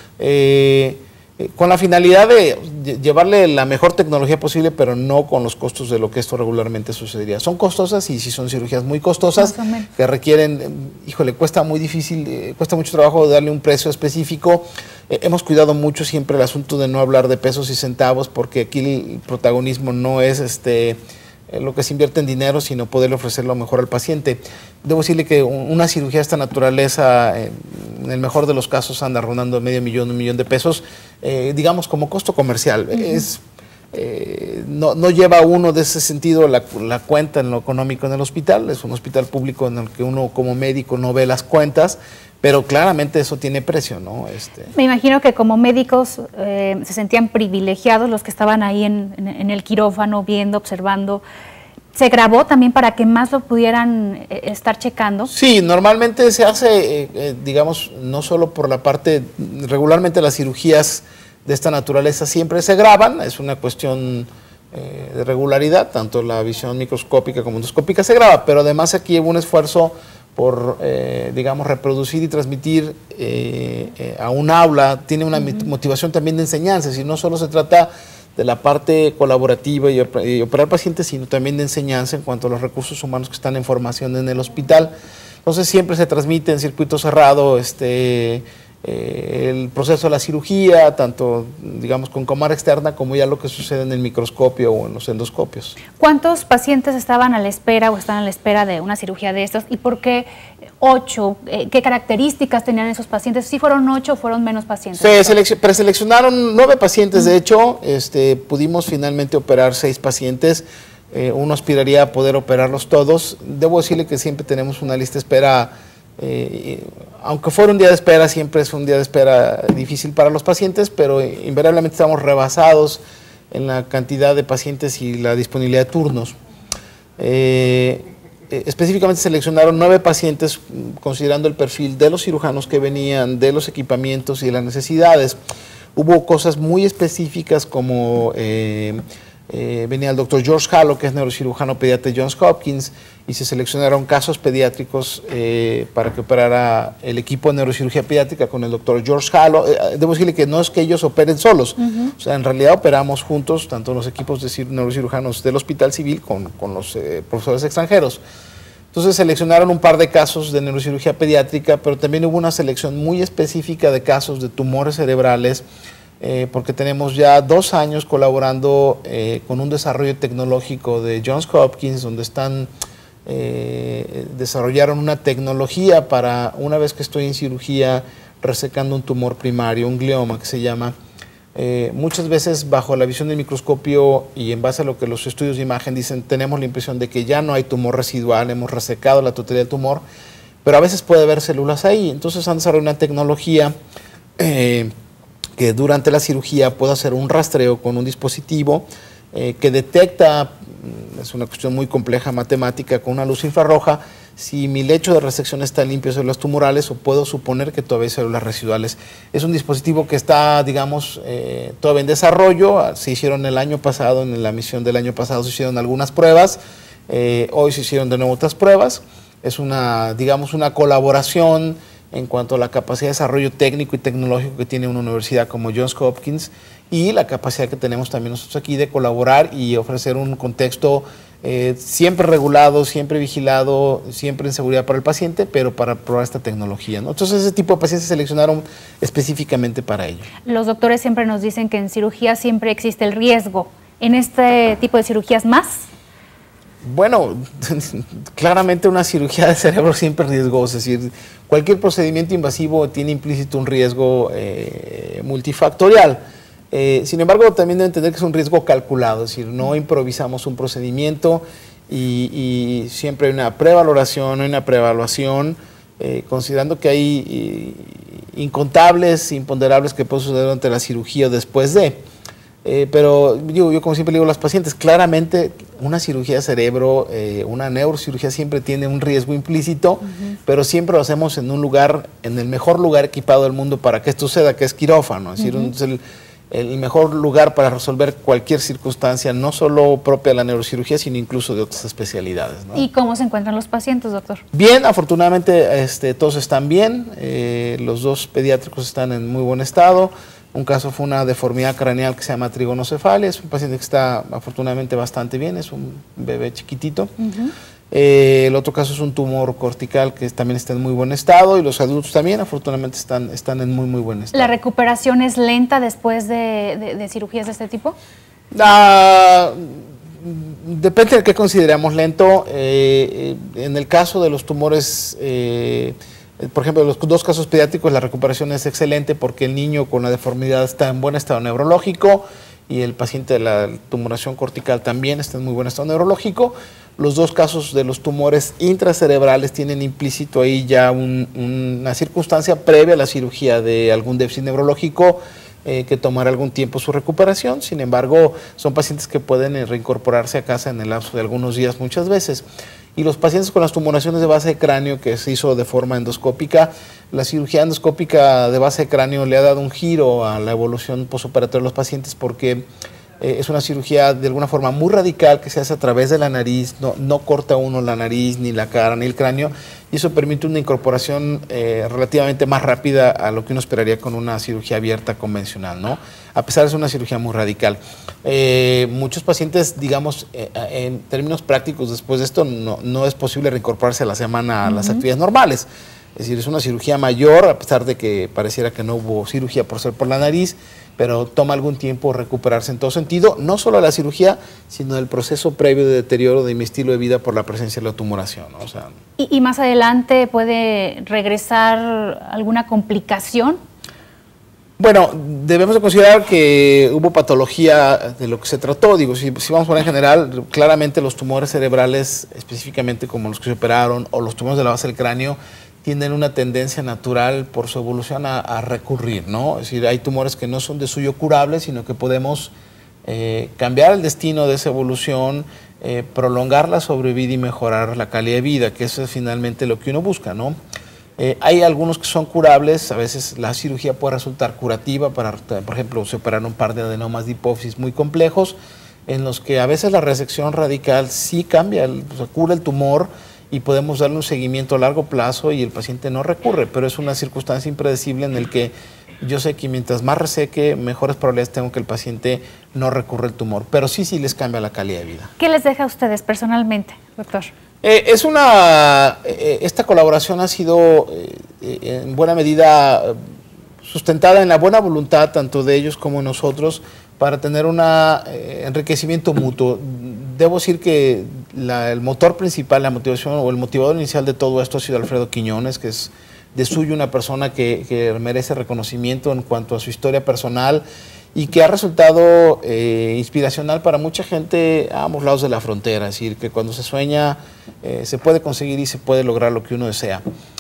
Eh, con la finalidad de llevarle la mejor tecnología posible, pero no con los costos de lo que esto regularmente sucedería. Son costosas y si son cirugías muy costosas que requieren, híjole, cuesta muy difícil, eh, cuesta mucho trabajo darle un precio específico. Eh, hemos cuidado mucho siempre el asunto de no hablar de pesos y centavos, porque aquí el protagonismo no es este lo que se invierte en dinero, sino poderle ofrecer lo mejor al paciente. Debo decirle que una cirugía de esta naturaleza, en el mejor de los casos, anda rondando medio millón, un millón de pesos, eh, digamos como costo comercial. Uh-huh. Es, eh, no, no lleva uno de ese sentido la, la cuenta en lo económico en el hospital. Es un hospital público en el que uno como médico no ve las cuentas, pero claramente eso tiene precio, ¿no? Este... Me imagino que como médicos eh, se sentían privilegiados los que estaban ahí en, en, en el quirófano, viendo, observando. ¿Se grabó también para que más lo pudieran eh, estar checando? Sí, normalmente se hace, eh, eh, digamos, no solo por la parte, regularmente las cirugías de esta naturaleza siempre se graban, es una cuestión eh, de regularidad, tanto la visión microscópica como endoscópica se graba, pero además aquí hubo un esfuerzo por, eh, digamos, reproducir y transmitir eh, eh, a un aula. Tiene una uh-huh. motivación también de enseñanza, si no solo se trata de la parte colaborativa y, y operar pacientes, sino también de enseñanza en cuanto a los recursos humanos que están en formación en el hospital. Entonces siempre se transmite en circuito cerrado este, eh, el proceso de la cirugía, tanto digamos con cámara externa como ya lo que sucede en el microscopio o en los endoscopios. ¿Cuántos pacientes estaban a la espera o están a la espera de una cirugía de estas? ¿Y por qué ocho? ¿Qué características tenían esos pacientes? ¿Sí fueron ocho o fueron menos pacientes? Se preseleccionaron nueve pacientes, de hecho, este, pudimos finalmente operar seis pacientes. Eh, uno aspiraría a poder operarlos todos. Debo decirle que siempre tenemos una lista de espera, eh, aunque fuera un día de espera, siempre es un día de espera difícil para los pacientes, pero eh, invariablemente estamos rebasados en la cantidad de pacientes y la disponibilidad de turnos. Eh, Específicamente seleccionaron nueve pacientes considerando el perfil de los cirujanos que venían, de los equipamientos y de las necesidades. Hubo cosas muy específicas como eh, eh, venía el doctor George Hallow, que es neurocirujano pediatra de Johns Hopkins, y se seleccionaron casos pediátricos eh, para que operara el equipo de neurocirugía pediátrica con el doctor George Hallow. Eh, debo decirle que no es que ellos operen solos, uh-huh. o sea, en realidad operamos juntos, tanto los equipos de neurocirujanos del Hospital Civil con, con los eh, profesores extranjeros. Entonces seleccionaron un par de casos de neurocirugía pediátrica, pero también hubo una selección muy específica de casos de tumores cerebrales, eh, porque tenemos ya dos años colaborando eh, con un desarrollo tecnológico de Johns Hopkins, donde están eh, desarrollaron una tecnología para, una vez que estoy en cirugía, resecando un tumor primario, un glioma que se llama, Eh, muchas veces bajo la visión del microscopio y en base a lo que los estudios de imagen dicen, tenemos la impresión de que ya no hay tumor residual, hemos resecado la totalidad del tumor, pero a veces puede haber células ahí. Entonces han desarrollado una tecnología eh, que durante la cirugía puede hacer un rastreo con un dispositivo eh, que detecta, es una cuestión muy compleja matemática, con una luz infrarroja, si mi lecho de resección está limpio de células tumorales o puedo suponer que todavía hay células residuales. Es un dispositivo que está, digamos, eh, todavía en desarrollo. Se hicieron el año pasado, en la misión del año pasado se hicieron algunas pruebas, eh, hoy se hicieron de nuevo otras pruebas. Es una, digamos, una colaboración en cuanto a la capacidad de desarrollo técnico y tecnológico que tiene una universidad como Johns Hopkins y la capacidad que tenemos también nosotros aquí de colaborar y ofrecer un contexto Eh, siempre regulado, siempre vigilado, siempre en seguridad para el paciente, pero para probar esta tecnología, ¿no? Entonces ese tipo de pacientes se seleccionaron específicamente para ello. Los doctores siempre nos dicen que en cirugía siempre existe el riesgo. ¿En este tipo de cirugías más? Bueno, claramente una cirugía de cerebro siempre es riesgosa, es decir, cualquier procedimiento invasivo tiene implícito un riesgo eh, multifactorial. Eh, sin embargo, también deben entender que es un riesgo calculado, es decir, no improvisamos un procedimiento y, y siempre hay una prevaloración, hay una preevaluación, eh, considerando que hay eh, incontables, imponderables que pueden suceder durante la cirugía o después de. Eh, pero yo, yo como siempre le digo a los pacientes, claramente una cirugía de cerebro, eh, una neurocirugía siempre tiene un riesgo implícito, uh-huh. pero siempre lo hacemos en un lugar, en el mejor lugar equipado del mundo para que esto suceda, que es quirófano. Es decir, uh-huh. es el, el mejor lugar para resolver cualquier circunstancia, no solo propia de la neurocirugía, sino incluso de otras especialidades, ¿no? ¿Y cómo se encuentran los pacientes, doctor? Bien, afortunadamente este, todos están bien, eh, los dos pediátricos están en muy buen estado. Un caso fue una deformidad craneal que se llama trigonocefalia, es un paciente que está afortunadamente bastante bien, es un bebé chiquitito. Uh-huh. Eh, el otro caso es un tumor cortical que también está en muy buen estado y los adultos también afortunadamente están, están en muy muy buen estado. ¿La recuperación es lenta después de, de, de cirugías de este tipo? Ah, depende de qué consideramos lento. Eh, en el caso de los tumores, eh, por ejemplo, en los dos casos pediátricos la recuperación es excelente porque el niño con la deformidad está en buen estado neurológico y el paciente de la tumoración cortical también está en muy buen estado neurológico. Los dos casos de los tumores intracerebrales tienen implícito ahí ya un, una circunstancia previa a la cirugía de algún déficit neurológico eh, que tomará algún tiempo su recuperación. Sin embargo, son pacientes que pueden eh, reincorporarse a casa en el lapso de algunos días muchas veces. Y los pacientes con las tumoraciones de base de cráneo que se hizo de forma endoscópica, la cirugía endoscópica de base de cráneo le ha dado un giro a la evolución postoperatoria de los pacientes porque eh, es una cirugía de alguna forma muy radical que se hace a través de la nariz, no, no corta uno la nariz, ni la cara, ni el cráneo, y eso permite una incorporación eh, relativamente más rápida a lo que uno esperaría con una cirugía abierta convencional, ¿no? A pesar de ser una cirugía muy radical. Eh, muchos pacientes, digamos, eh, en términos prácticos, después de esto no, no es posible reincorporarse a la semana a las uh-huh. actividades normales. Es decir, es una cirugía mayor, a pesar de que pareciera que no hubo cirugía por ser por la nariz, pero toma algún tiempo recuperarse en todo sentido, no solo la cirugía, sino el proceso previo de deterioro de mi estilo de vida por la presencia de la tumoración, ¿no? O sea, ¿Y, ¿Y más adelante puede regresar alguna complicación? Bueno, debemos de considerar que hubo patología de lo que se trató. Digo, si, si vamos a poner en general, claramente los tumores cerebrales, específicamente como los que se operaron, o los tumores de la base del cráneo, tienen una tendencia natural por su evolución a, a recurrir, ¿no? Es decir, hay tumores que no son de suyo curables, sino que podemos eh, cambiar el destino de esa evolución, eh, prolongar la sobrevida y mejorar la calidad de vida, que eso es finalmente lo que uno busca, ¿no? Eh, hay algunos que son curables, a veces la cirugía puede resultar curativa, para, por ejemplo, se operaron un par de adenomas de hipófisis muy complejos, en los que a veces la resección radical sí cambia, el, o sea, cura el tumor, y podemos darle un seguimiento a largo plazo y el paciente no recurre, pero es una circunstancia impredecible en el que yo sé que mientras más reseque, mejores probabilidades tengo que el paciente no recurra al tumor, pero sí, sí les cambia la calidad de vida. ¿Qué les deja a ustedes personalmente, doctor? Eh, es una, eh, esta colaboración ha sido eh, en buena medida sustentada en la buena voluntad tanto de ellos como de nosotros para tener un eh, enriquecimiento mutuo. Debo decir que la, el motor principal, la motivación o el motivador inicial de todo esto ha sido Alfredo Quiñones, que es de suyo una persona que, que merece reconocimiento en cuanto a su historia personal y que ha resultado eh, inspiracional para mucha gente a ambos lados de la frontera. Es decir, que cuando se sueña eh, se puede conseguir y se puede lograr lo que uno desea.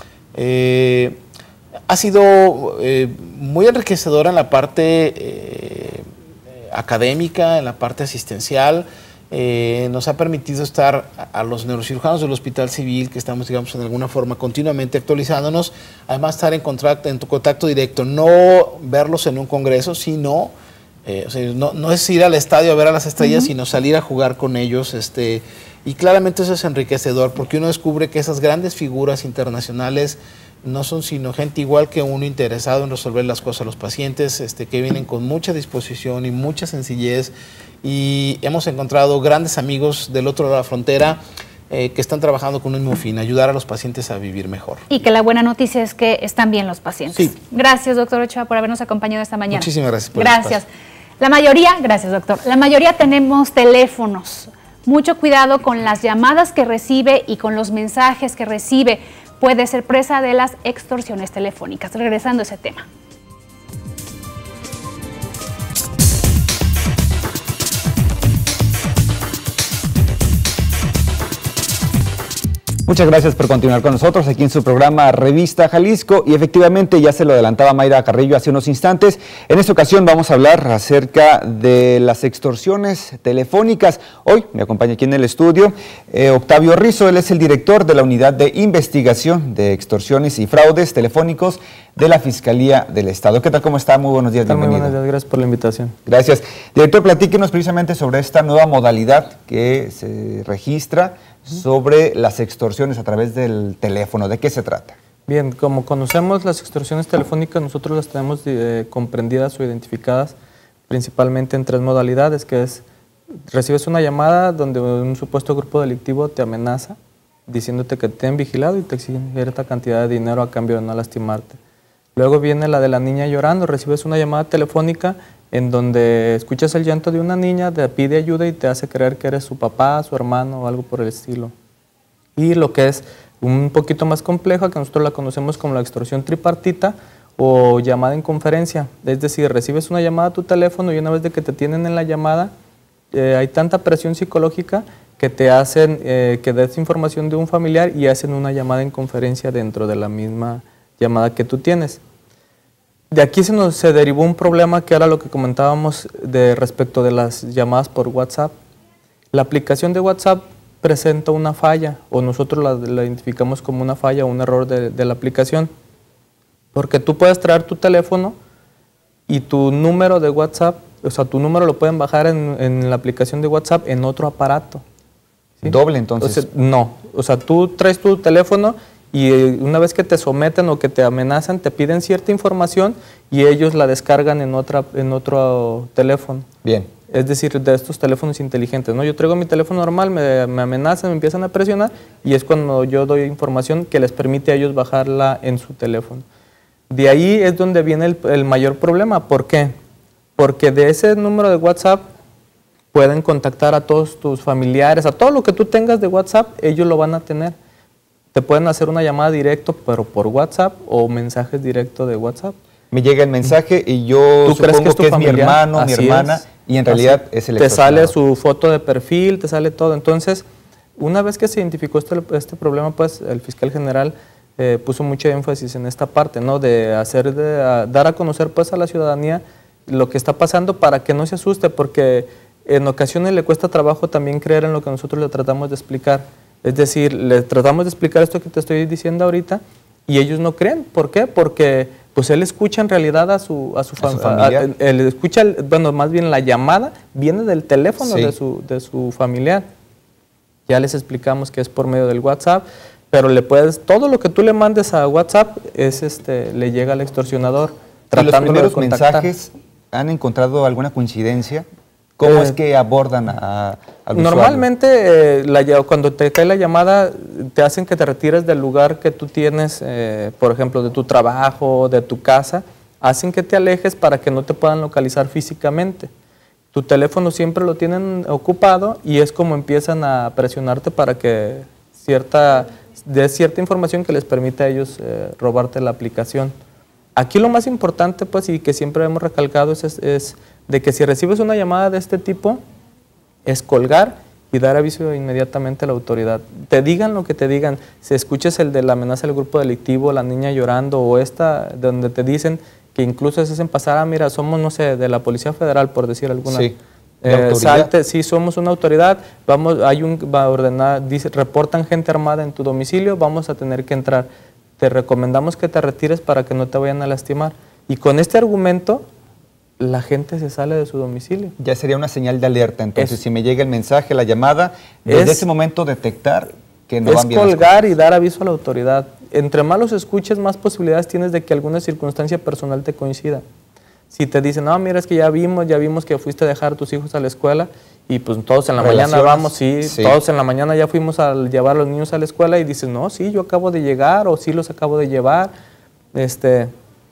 Eh, ha sido eh, muy enriquecedora en la parte eh, académica, en la parte asistencial. Eh, nos ha permitido estar a, a los neurocirujanos del Hospital Civil, que estamos, digamos, en alguna forma continuamente actualizándonos, además estar en contacto, en tu contacto directo, no verlos en un congreso, sino, eh, o sea, no, no es ir al estadio a ver a las estrellas, uh-huh. sino salir a jugar con ellos, este, y claramente eso es enriquecedor, porque uno descubre que esas grandes figuras internacionales no son sino gente igual que uno interesado en resolver las cosas a los pacientes, este, que vienen con mucha disposición y mucha sencillez, y hemos encontrado grandes amigos del otro lado de la frontera eh, que están trabajando con un mismo fin, ayudar a los pacientes a vivir mejor. Y que la buena noticia es que están bien los pacientes. Sí. Gracias, doctor Ochoa, por habernos acompañado esta mañana. Muchísimas gracias por Gracias. La mayoría, gracias, doctor. La mayoría tenemos teléfonos. Mucho cuidado con las llamadas que recibe y con los mensajes que recibe. Puede ser presa de las extorsiones telefónicas. Regresando a ese tema. Muchas gracias por continuar con nosotros aquí en su programa Revista Jalisco, y efectivamente ya se lo adelantaba Mayra Carrillo hace unos instantes. En esta ocasión vamos a hablar acerca de las extorsiones telefónicas. Hoy me acompaña aquí en el estudio eh, Octavio Rizo. Él es el director de la Unidad de Investigación de Extorsiones y Fraudes Telefónicos de la Fiscalía del Estado. ¿Qué tal? ¿Cómo está? Muy buenos días, bienvenido. Muy buenos días, gracias por la invitación. Gracias. Director, platíquenos precisamente sobre esta nueva modalidad que se registra sobre las extorsiones a través del teléfono. ¿De qué se trata? Bien, como conocemos las extorsiones telefónicas, nosotros las tenemos eh, comprendidas o identificadas principalmente en tres modalidades, que es, recibes una llamada donde un supuesto grupo delictivo te amenaza diciéndote que te han vigilado y te exigen cierta cantidad de dinero a cambio de no lastimarte. Luego viene la de la niña llorando, recibes una llamada telefónica en donde escuchas el llanto de una niña, te pide ayuda y te hace creer que eres su papá, su hermano o algo por el estilo. Y lo que es un poquito más complejo, que nosotros la conocemos como la extorsión tripartita o llamada en conferencia. Es decir, recibes una llamada a tu teléfono y una vez de que te tienen en la llamada, eh, hay tanta presión psicológica que te hacen eh, que des información de un familiar y hacen una llamada en conferencia dentro de la misma llamada que tú tienes. De aquí se nos se derivó un problema que era lo que comentábamos de respecto de las llamadas por WhatsApp. La aplicación de WhatsApp presenta una falla, o nosotros la, la identificamos como una falla o un error de, de la aplicación, porque tú puedes traer tu teléfono y tu número de WhatsApp, o sea, tu número lo pueden bajar en, en la aplicación de WhatsApp en otro aparato. ¿Sí? ¿Doble entonces? O sea, no, o sea, tú traes tu teléfono y una vez que te someten o que te amenazan, te piden cierta información y ellos la descargan en, otra, en otro teléfono. Bien. Es decir, de estos teléfonos inteligentes, ¿no? Yo traigo mi teléfono normal, me, me amenazan, me empiezan a presionar y es cuando yo doy información que les permite a ellos bajarla en su teléfono. De ahí es donde viene el, el mayor problema. ¿Por qué? Porque de ese número de WhatsApp pueden contactar a todos tus familiares, a todo lo que tú tengas de WhatsApp, ellos lo van a tener. Te pueden hacer una llamada directo, pero por WhatsApp o mensajes directos de WhatsApp. Me llega el mensaje y yo ¿Tú supongo crees que es, tu que es mi familiar? hermano, Así mi hermana, es. y en realidad Así. es el Te sale extorsionador. su foto de perfil, te sale todo. Entonces, una vez que se identificó este, este problema, pues el fiscal general eh, puso mucho énfasis en esta parte, ¿no? De hacer, de a, dar a conocer pues a la ciudadanía lo que está pasando para que no se asuste, porque en ocasiones le cuesta trabajo también creer en lo que nosotros le tratamos de explicar. Es decir, le tratamos de explicar esto que te estoy diciendo ahorita y ellos no creen. ¿Por qué? Porque pues él escucha en realidad a su, a su, ¿A su familiar? a, él escucha, el, bueno, más bien la llamada viene del teléfono sí. de, su, de su familiar. Ya les explicamos que es por medio del WhatsApp, pero le puedes, todo lo que tú le mandes a WhatsApp es este, le llega al extorsionador. ¿Y los primeros de contactar. mensajes han encontrado alguna coincidencia? ¿Cómo Eh, es que abordan a, al Normalmente, eh, la, cuando te cae la llamada, te hacen que te retires del lugar que tú tienes, eh, por ejemplo, de tu trabajo, de tu casa, hacen que te alejes para que no te puedan localizar físicamente. Tu teléfono siempre lo tienen ocupado y es como empiezan a presionarte para que cierta, des cierta información que les permita a ellos eh, robarte la aplicación. Aquí lo más importante, pues, y que siempre hemos recalcado es, es, es de que si recibes una llamada de este tipo, es colgar y dar aviso inmediatamente a la autoridad. Te digan lo que te digan, si escuchas el de la amenaza del grupo delictivo, la niña llorando, o esta donde te dicen que incluso se hacen pasar, ah, mira, somos, no sé, de la Policía Federal, por decir alguna. Sí. Eh, salte, sí, somos una autoridad, vamos, hay un, va a ordenar, dice, reportan gente armada en tu domicilio, vamos a tener que entrar. Te recomendamos que te retires para que no te vayan a lastimar. Y con este argumento, la gente se sale de su domicilio. Ya sería una señal de alerta, entonces, es, si me llega el mensaje, la llamada, desde es, ese momento detectar que no es van bien las colgar cosas. y dar aviso a la autoridad. Entre más los escuches, más posibilidades tienes de que alguna circunstancia personal te coincida. Si te dicen, no, mira, es que ya vimos, ya vimos que fuiste a dejar a tus hijos a la escuela y pues todos en la mañana vamos, sí, sí, todos en la mañana ya fuimos a llevar a los niños a la escuela y dices, no, sí, yo acabo de llegar o sí los acabo de llevar. Este,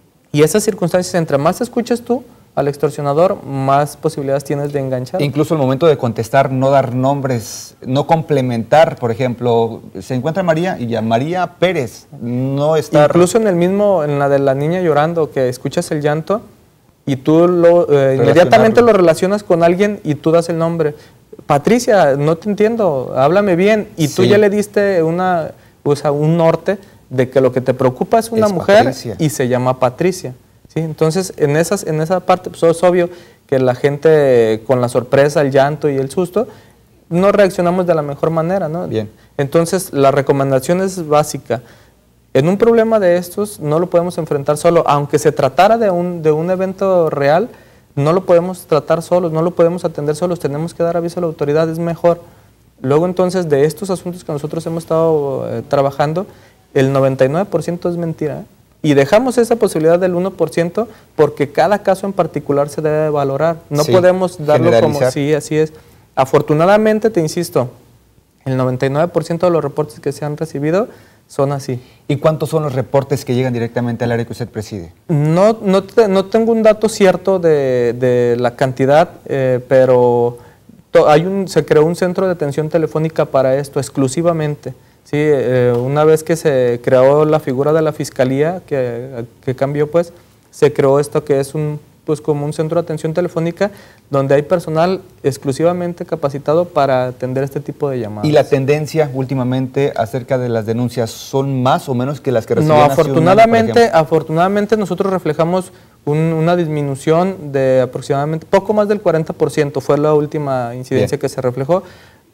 y esas circunstancias, entre más escuches tú al extorsionador, más posibilidades tienes de enganchar. Incluso el momento de contestar, no dar nombres, no complementar, por ejemplo, se encuentra María y ya María Pérez, no está... Incluso en el mismo, en la de la niña llorando, que escuchas el llanto y tú lo, eh, inmediatamente lo relacionas con alguien y tú das el nombre. Patricia, no te entiendo, háblame bien. Y tú sí. ya le diste una, usa un norte de que lo que te preocupa es una es mujer Patricia. y se llama Patricia. ¿Sí? Entonces, en, esas, en esa parte pues, es obvio que la gente con la sorpresa, el llanto y el susto, no reaccionamos de la mejor manera, ¿no? Bien. Entonces, la recomendación es básica. En un problema de estos no lo podemos enfrentar solo, aunque se tratara de un, de un evento real, no lo podemos tratar solos, no lo podemos atender solos, tenemos que dar aviso a la autoridad, es mejor. Luego entonces de estos asuntos que nosotros hemos estado eh, trabajando, el noventa y nueve por ciento es mentira, ¿eh? Y dejamos esa posibilidad del uno por ciento porque cada caso en particular se debe valorar. No Sí, podemos darlo como, generalizar. sí, así es. Afortunadamente, te insisto, el noventa y nueve por ciento de los reportes que se han recibido son así. ¿Y cuántos son los reportes que llegan directamente al área que usted preside? No, no, te- no tengo un dato cierto de, de la cantidad, eh, pero to- hay un, se creó un centro de atención telefónica para esto exclusivamente. Sí, eh, una vez que se creó la figura de la fiscalía, que, que cambió, pues, se creó esto que es un, pues, como un centro de atención telefónica donde hay personal exclusivamente capacitado para atender este tipo de llamadas. ¿Y la tendencia últimamente acerca de las denuncias son más o menos que las que recibían No, hace un año, por afortunadamente, ejemplo? afortunadamente nosotros reflejamos un- una disminución de aproximadamente poco más del cuarenta por ciento, fue la última incidencia Bien. que se reflejó,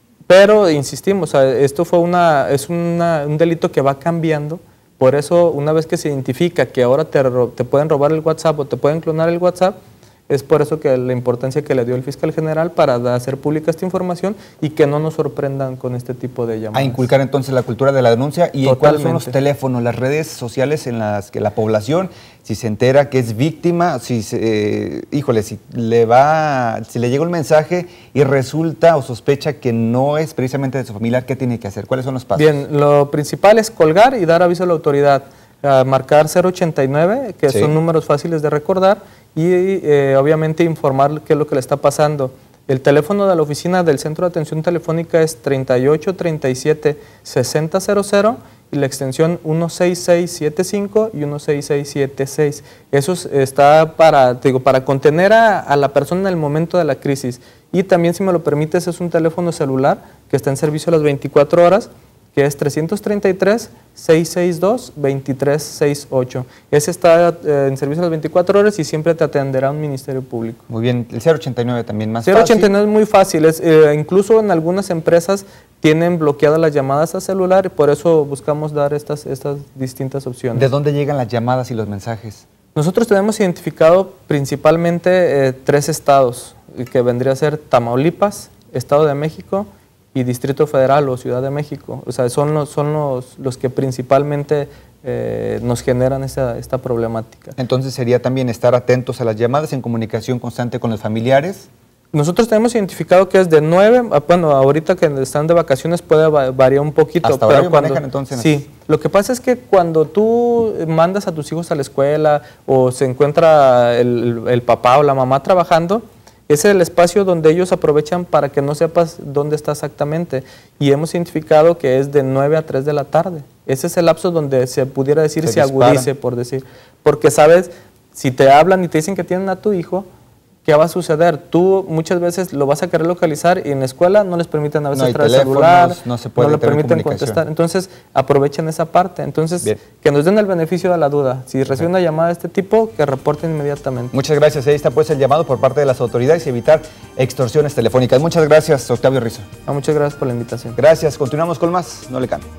pero insistimos, o sea, esto fue una, es una- un delito que va cambiando, por eso una vez que se identifica que ahora te, ro- te pueden robar el WhatsApp o te pueden clonar el WhatsApp, es por eso que la importancia que le dio el fiscal general para da- hacer pública esta información y que no nos sorprendan con este tipo de llamadas. A inculcar entonces la cultura de la denuncia y cuáles son los Totalmente. teléfonos, las redes sociales en las que la población, si se entera que es víctima, si se, eh, híjole, si le va, si le llega un mensaje y resulta o sospecha que no es precisamente de su familiar, ¿qué tiene que hacer? ¿Cuáles son los pasos? Bien, lo principal es colgar y dar aviso a la autoridad. A marcar cero ochenta y nueve, que Sí. son números fáciles de recordar, y eh, obviamente informar qué es lo que le está pasando. El teléfono de la oficina del Centro de Atención Telefónica es treinta y ocho, treinta y siete, sesenta cero cero y la extensión uno seis seis siete cinco y uno seis seis siete seis. Eso es- está para, te digo, para contener a, a la persona en el momento de la crisis. Y también, si me lo permites, es un teléfono celular que está en servicio las veinticuatro horas, que es trescientos treinta y tres, seiscientos sesenta y dos, veintitrés sesenta y ocho. Ese está eh, en servicio las veinticuatro horas y siempre te atenderá un ministerio público. Muy bien, el cero ochenta y nueve también más cero ochenta y nueve fácil. es muy fácil, es, eh, incluso en algunas empresas tienen bloqueadas las llamadas a celular y por eso buscamos dar estas, estas distintas opciones. ¿De dónde llegan las llamadas y los mensajes? Nosotros tenemos identificado principalmente eh, tres estados, que vendría a ser Tamaulipas, Estado de México y Distrito Federal o Ciudad de México. O sea, son los, son los, los que principalmente eh, nos generan esta, esta problemática. Entonces sería también estar atentos a las llamadas, en comunicación constante con los familiares. Nosotros tenemos identificado que es de nueve, a- bueno, ahorita que están de vacaciones puede va- variar un poquito. Hasta horario manejan, entonces. Sí, lo que pasa es que cuando tú mandas a tus hijos a la escuela o se encuentra el, el papá o la mamá trabajando, ese es el espacio donde ellos aprovechan para que no sepas dónde está exactamente. Y hemos identificado que es de nueve a tres de la tarde. Ese es el lapso donde se pudiera decir Se se, disparan. agudice, por decir. Porque sabes, si te hablan y te dicen que tienen a tu hijo, ¿qué va a suceder? Tú muchas veces lo vas a querer localizar y en la escuela no les permiten a veces No hay traer teléfonos, celular, no se puede le tener permiten comunicación. contestar. Entonces, aprovechen esa parte. Entonces, Bien. que nos den el beneficio de la duda. Si reciben una llamada de este tipo, que reporten inmediatamente. Muchas gracias. Ahí está pues el llamado por parte de las autoridades y evitar extorsiones telefónicas. Muchas gracias, Octavio Rizzo. Ah, muchas gracias por la invitación. Gracias. Continuamos con más. No le cambie.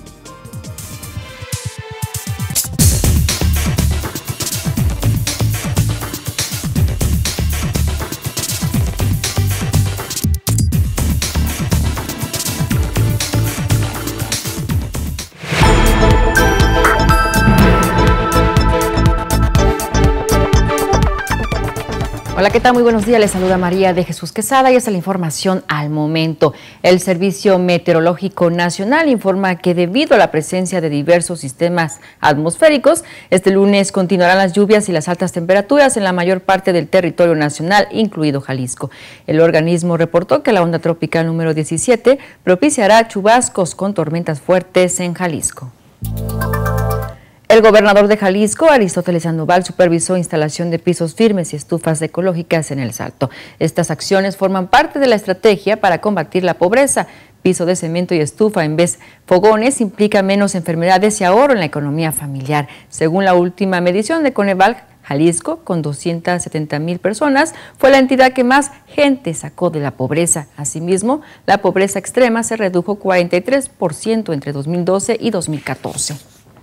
Hola, ¿qué tal? Muy buenos días. Les saluda María de Jesús Quesada y esta es la información al momento. El Servicio Meteorológico Nacional informa que debido a la presencia de diversos sistemas atmosféricos, este lunes continuarán las lluvias y las altas temperaturas en la mayor parte del territorio nacional, incluido Jalisco. El organismo reportó que la onda tropical número diecisiete propiciará chubascos con tormentas fuertes en Jalisco. El gobernador de Jalisco, Aristóteles Sandoval, supervisó instalación de pisos firmes y estufas ecológicas en El Salto. Estas acciones forman parte de la estrategia para combatir la pobreza. piso de cemento y estufa en vez de fogones implica menos enfermedades y ahorro en la economía familiar. Según la última medición de Coneval, Jalisco, con doscientas setenta mil personas, fue la entidad que más gente sacó de la pobreza. Asimismo, la pobreza extrema se redujo cuarenta y tres por ciento entre dos mil doce y dos mil catorce.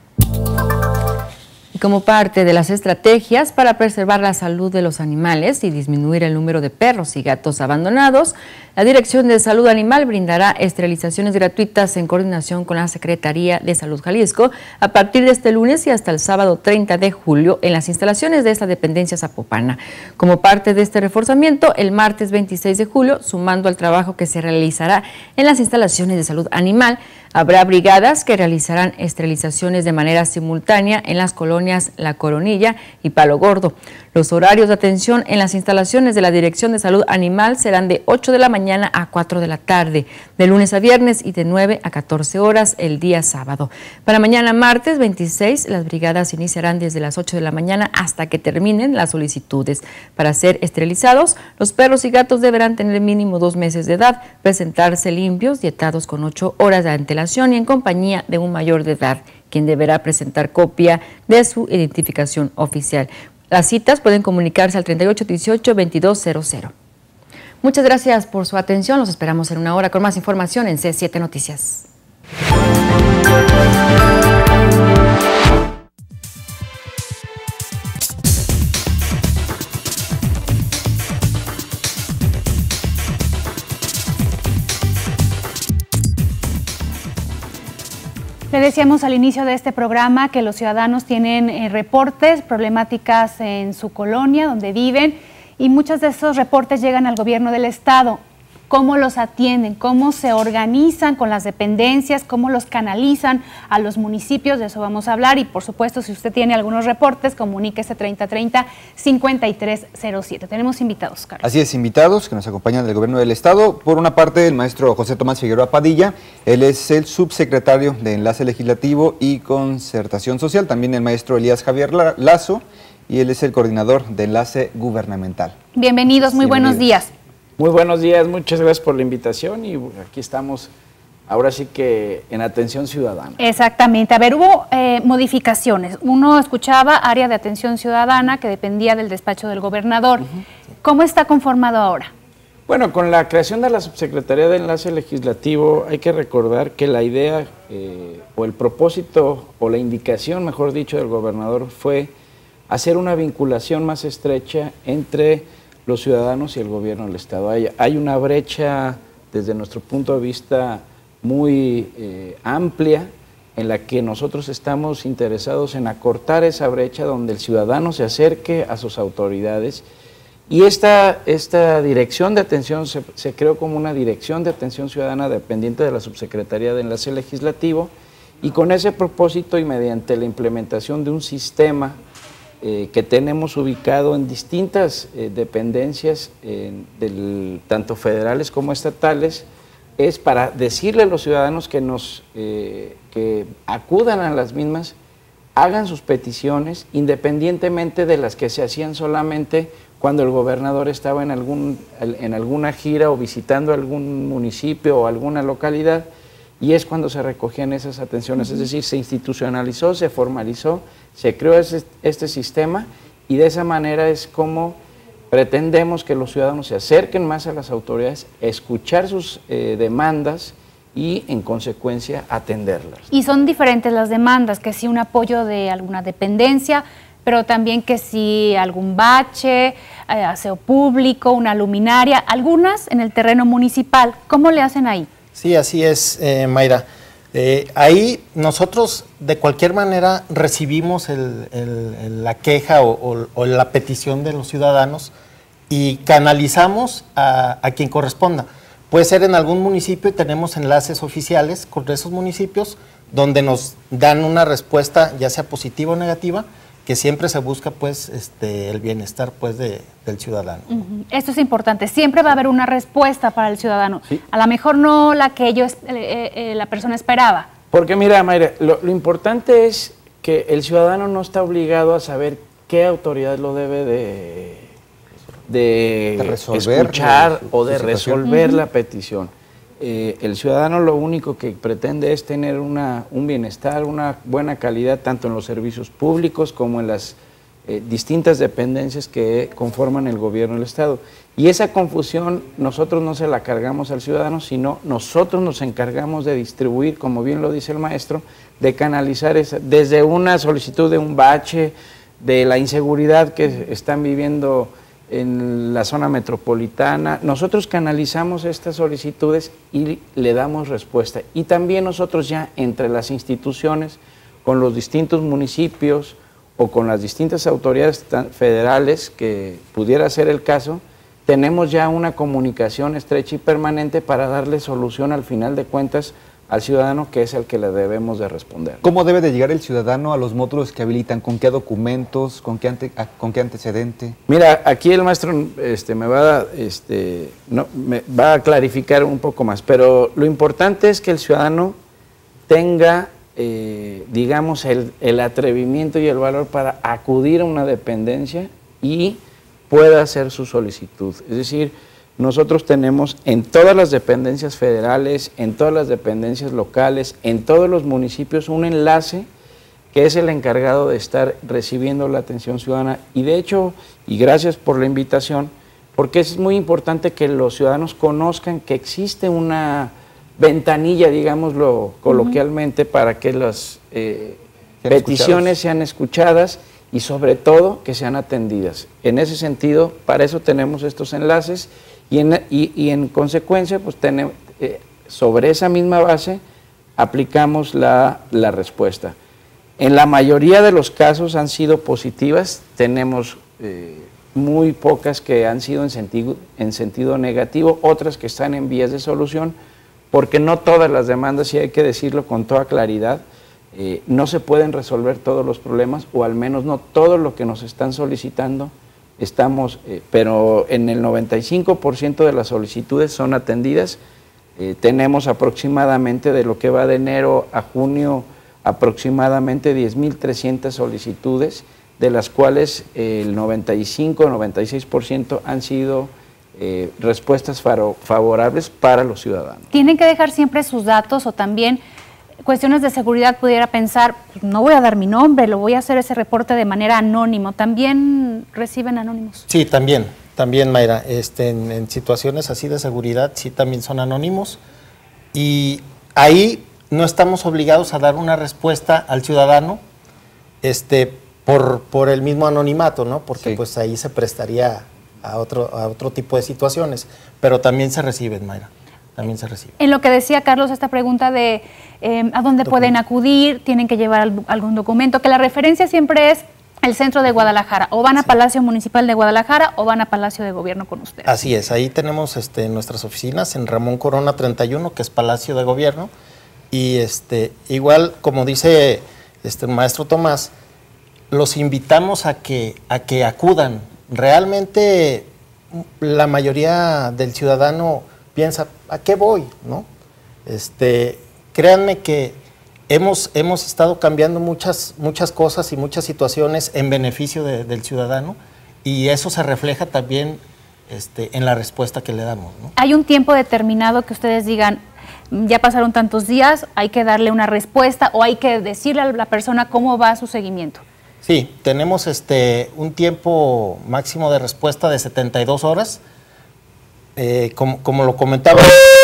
Y como parte de las estrategias para preservar la salud de los animales y disminuir el número de perros y gatos abandonados, la Dirección de Salud Animal brindará esterilizaciones gratuitas en coordinación con la Secretaría de Salud Jalisco a partir de este lunes y hasta el sábado treinta de julio en las instalaciones de esta dependencia zapopana. Como parte de este reforzamiento, el martes veintiséis de julio, sumando al trabajo que se realizará en las instalaciones de salud animal, habrá brigadas que realizarán esterilizaciones de manera simultánea en las colonias La Coronilla y Palo Gordo. Los horarios de atención en las instalaciones de la Dirección de Salud Animal serán de ocho de la mañana a cuatro de la tarde, de lunes a viernes y de nueve a catorce horas el día sábado. Para mañana martes veintiséis, las brigadas iniciarán desde las ocho de la mañana hasta que terminen las solicitudes. Para ser esterilizados, los perros y gatos deberán tener mínimo dos meses de edad, presentarse limpios, dietados con ocho horas de antelación y en compañía de un mayor de edad, quien deberá presentar copia de su identificación oficial. Las citas pueden comunicarse al treinta y ocho dieciocho veintidós cero cero. Muchas gracias por su atención. Los esperamos en una hora con más información en C siete Noticias. Le decíamos al inicio de este programa que los ciudadanos tienen eh, reportes, problemáticas en su colonia donde viven y muchos de esos reportes llegan al gobierno del estado. ¿Cómo los atienden? ¿Cómo se organizan con las dependencias? ¿Cómo los canalizan a los municipios? De eso vamos a hablar y por supuesto si usted tiene algunos reportes, comuníquese treinta treinta cincuenta y tres cero siete. Tenemos invitados, Carlos. Así es, invitados que nos acompañan del gobierno del estado. Por una parte, el maestro José Tomás Figueroa Padilla, él es el subsecretario de Enlace Legislativo y Concertación Social. También el maestro Elías Javier Lazo, y él es el coordinador de Enlace Gubernamental. Bienvenidos, muy buenos días. Muy buenos días, muchas gracias por la invitación y aquí estamos ahora sí que en atención ciudadana. Exactamente, a ver, hubo eh, modificaciones. Uno escuchaba área de atención ciudadana que dependía del despacho del gobernador. Uh-huh. ¿Cómo está conformado ahora? Bueno, con la creación de la Subsecretaría de Enlace Legislativo hay que recordar que la idea eh, o el propósito o la indicación, mejor dicho, del gobernador fue hacer una vinculación más estrecha entre los ciudadanos y el gobierno del estado. Hay, hay una brecha desde nuestro punto de vista muy eh, amplia en la que nosotros estamos interesados en acortar esa brecha donde el ciudadano se acerque a sus autoridades y esta, esta dirección de atención se, se creó como una dirección de atención ciudadana dependiente de la Subsecretaría de Enlace Legislativo y con ese propósito y mediante la implementación de un sistema Eh, que tenemos ubicado en distintas eh, dependencias, eh, del, tanto federales como estatales, es para decirle a los ciudadanos que, nos, eh, que acudan a las mismas, hagan sus peticiones, independientemente de las que se hacían solamente cuando el gobernador estaba en, algún, en alguna gira o visitando algún municipio o alguna localidad, y es cuando se recogían esas atenciones, uh-huh. Es decir, se institucionalizó, se formalizó, se creó ese, este sistema y de esa manera es como pretendemos que los ciudadanos se acerquen más a las autoridades, escuchar sus eh, demandas y en consecuencia atenderlas. Y son diferentes las demandas, que si un apoyo de alguna dependencia, pero también que si algún bache, eh, aseo público, una luminaria, algunas en el terreno municipal. ¿Cómo le hacen ahí? Sí, así es, eh, Mayra. Eh, ahí nosotros de cualquier manera recibimos el, el, el, la queja o, o, o la petición de los ciudadanos y canalizamos a, a quien corresponda. Puede ser en algún municipio y tenemos enlaces oficiales con esos municipios donde nos dan una respuesta ya sea positiva o negativa, que siempre se busca pues este el bienestar pues de, del ciudadano. Uh-huh. Esto es importante, siempre va a haber una respuesta para el ciudadano, sí. A lo mejor no la que ellos, eh, eh, la persona esperaba. Porque mira, Mayra, lo, lo importante es que el ciudadano no está obligado a saber qué autoridad lo debe de, de, de resolver, escuchar de, o de resolver uh-huh. la petición. eh, el ciudadano lo único que pretende es tener una, un bienestar, una buena calidad, tanto en los servicios públicos como en las eh, distintas dependencias que conforman el gobierno del Estado. Y esa confusión nosotros no se la cargamos al ciudadano, sino nosotros nos encargamos de distribuir, como bien lo dice el maestro, de canalizar esa, desde una solicitud de un bache, de la inseguridad que están viviendo en la zona metropolitana. Nosotros canalizamos estas solicitudes y le damos respuesta. Y también nosotros ya entre las instituciones, con los distintos municipios o con las distintas autoridades federales, que pudiera ser el caso, tenemos ya una comunicación estrecha y permanente para darle solución al final de cuentas al ciudadano, que es el que le debemos de responder. ¿Cómo debe de llegar el ciudadano a los módulos que habilitan? ¿Con qué documentos? ¿Con qué, ante, con qué antecedente? Mira, aquí el maestro este, me, va a, este, no, me va a clarificar un poco más, pero lo importante es que el ciudadano tenga, eh, digamos, el, el atrevimiento y el valor para acudir a una dependencia y pueda hacer su solicitud. Es decir, nosotros tenemos en todas las dependencias federales, en todas las dependencias locales, en todos los municipios un enlace que es el encargado de estar recibiendo la atención ciudadana. Y de hecho, y gracias por la invitación, porque es muy importante que los ciudadanos conozcan que existe una ventanilla, digámoslo coloquialmente, uh-huh, para que las eh, peticiones sean escuchadas y sobre todo que sean atendidas. En ese sentido, para eso tenemos estos enlaces y en, y, y en consecuencia, pues tenemos, eh, sobre esa misma base aplicamos la, la respuesta. En la mayoría de los casos han sido positivas, tenemos eh, muy pocas que han sido en sentido, en sentido negativo, otras que están en vías de solución, porque no todas las demandas, y hay que decirlo con toda claridad, Eh, no se pueden resolver todos los problemas, o al menos no todo lo que nos están solicitando estamos, eh, pero en el noventa y cinco por ciento de las solicitudes son atendidas. Eh, tenemos aproximadamente, de lo que va de enero a junio, aproximadamente diez mil trescientas solicitudes, de las cuales eh, el noventa y cinco, noventa y seis por ciento han sido eh, respuestas favorables para los ciudadanos. ¿Tienen que dejar siempre sus datos o también cuestiones de seguridad pudiera pensar, pues no voy a dar mi nombre, lo voy a hacer ese reporte de manera anónimo? ¿También reciben anónimos? Sí, también, también Mayra, este, en, en situaciones así de seguridad sí también son anónimos, y ahí no estamos obligados a dar una respuesta al ciudadano este, por, por el mismo anonimato, ¿no? Porque sí, pues ahí se prestaría a otro, a otro tipo de situaciones, pero también se reciben, Mayra. También se recibe. En lo que decía Carlos, esta pregunta de eh, a dónde pueden acudir, tienen que llevar algún documento, que la referencia siempre es el centro de Guadalajara, o van a sí. Palacio Municipal de Guadalajara o van a Palacio de Gobierno con ustedes. Así es, ahí tenemos este, nuestras oficinas en Ramón Corona treinta y uno, que es Palacio de Gobierno, y este, igual, como dice este, el maestro Tomás, los invitamos a que, a que acudan. Realmente la mayoría del ciudadano piensa, ¿a qué voy? ¿No? Este, créanme que hemos, hemos estado cambiando muchas, muchas cosas y muchas situaciones en beneficio de, del ciudadano, y eso se refleja también este, en la respuesta que le damos, ¿no? ¿Hay un tiempo determinado que ustedes digan, ya pasaron tantos días, hay que darle una respuesta, o hay que decirle a la persona cómo va su seguimiento? Sí, tenemos este, un tiempo máximo de respuesta de setenta y dos horas. Eh, como, como lo comentaba,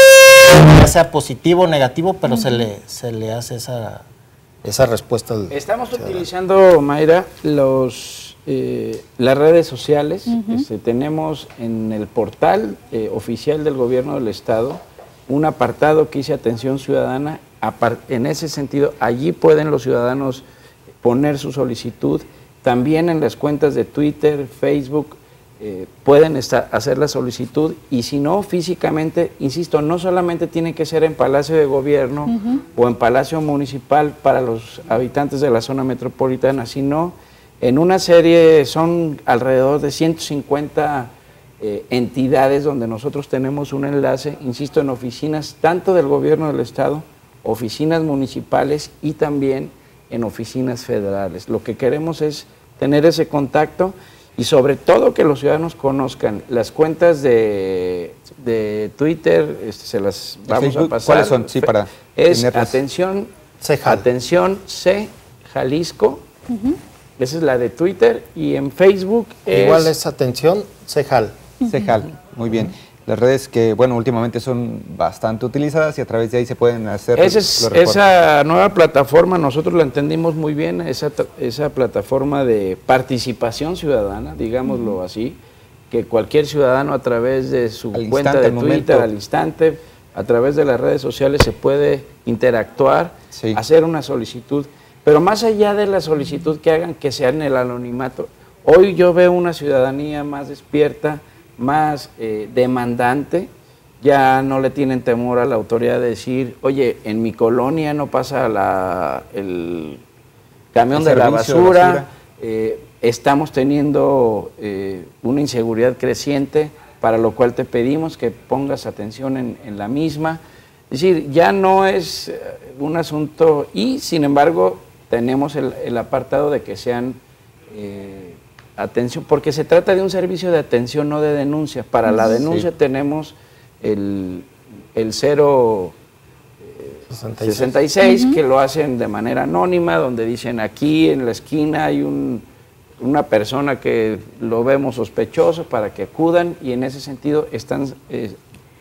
ya sea positivo o negativo, pero uh-huh, se le, se le hace esa, esa respuesta al Estamos ciudadano. Utilizando, Mayra, los, eh, las redes sociales. Uh-huh. este, tenemos en el portal eh, oficial del Gobierno del Estado un apartado que dice Atención Ciudadana. En ese sentido, allí pueden los ciudadanos poner su solicitud. También en las cuentas de Twitter, Facebook, Eh, pueden estar, hacer la solicitud, y si no, físicamente, insisto, no solamente tiene que ser en Palacio de Gobierno uh-huh, o en Palacio Municipal para los habitantes de la zona metropolitana, sino en una serie, son alrededor de ciento cincuenta eh, entidades donde nosotros tenemos un enlace, insisto, en oficinas tanto del Gobierno del Estado, oficinas municipales y también en oficinas federales. Lo que queremos es tener ese contacto, y sobre todo que los ciudadanos conozcan las cuentas de de Twitter, este, se las vamos Facebook, a pasar. ¿cuáles son? Sí, para es tenerlas. atención, Cejal. atención C Jalisco. Uh-huh. Esa es la de Twitter, y en Facebook es... Igual es atención, Cejal. Cejal, muy bien. Las redes que, bueno, últimamente son bastante utilizadas y a través de ahí se pueden hacer Esa, es, los reportes. esa nueva plataforma, nosotros la entendimos muy bien, esa, esa plataforma de participación ciudadana, digámoslo uh-huh. así, que cualquier ciudadano a través de su al cuenta instante, de al Twitter, momento. al instante, a través de las redes sociales se puede interactuar, sí. hacer una solicitud, pero más allá de la solicitud que hagan, que sea en el anonimato, hoy yo veo una ciudadanía más despierta, más eh, demandante, ya no le tienen temor a la autoridad de decir, oye, en mi colonia no pasa la, el camión el de la basura, basura. Eh, estamos teniendo eh, una inseguridad creciente, para lo cual te pedimos que pongas atención en, en la misma. Es decir, ya no es un asunto, y sin embargo tenemos el, el apartado de que sean... Eh, atención, porque se trata de un servicio de atención, no de denuncia. Para la denuncia sí. tenemos el, el cero sesenta y seis, uh-huh. que lo hacen de manera anónima, donde dicen aquí en la esquina hay un, una persona que lo vemos sospechoso, para que acudan, y en ese sentido están eh,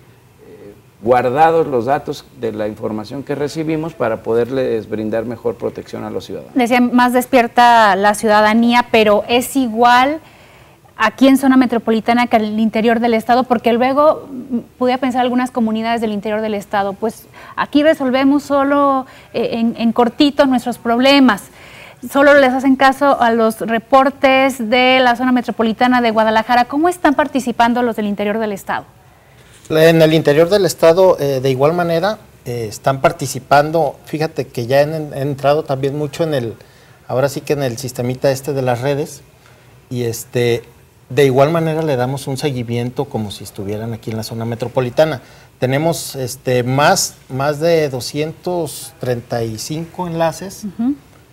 guardados los datos de la información que recibimos para poderles brindar mejor protección a los ciudadanos. Decía, más despierta la ciudadanía, pero es igual aquí en zona metropolitana que al interior del estado, porque luego pudiera pensar algunas comunidades del interior del estado, pues aquí resolvemos solo en, en cortito nuestros problemas. Solo les hacen caso a los reportes de la zona metropolitana de Guadalajara. ¿Cómo están participando los del interior del estado? En el interior del estado, eh, de igual manera, eh, están participando. Fíjate que ya han, han entrado también mucho en el, ahora sí que en el sistemita este de las redes, y este, de igual manera le damos un seguimiento como si estuvieran aquí en la zona metropolitana. Tenemos este, más, más de doscientos treinta y cinco enlaces uh-huh.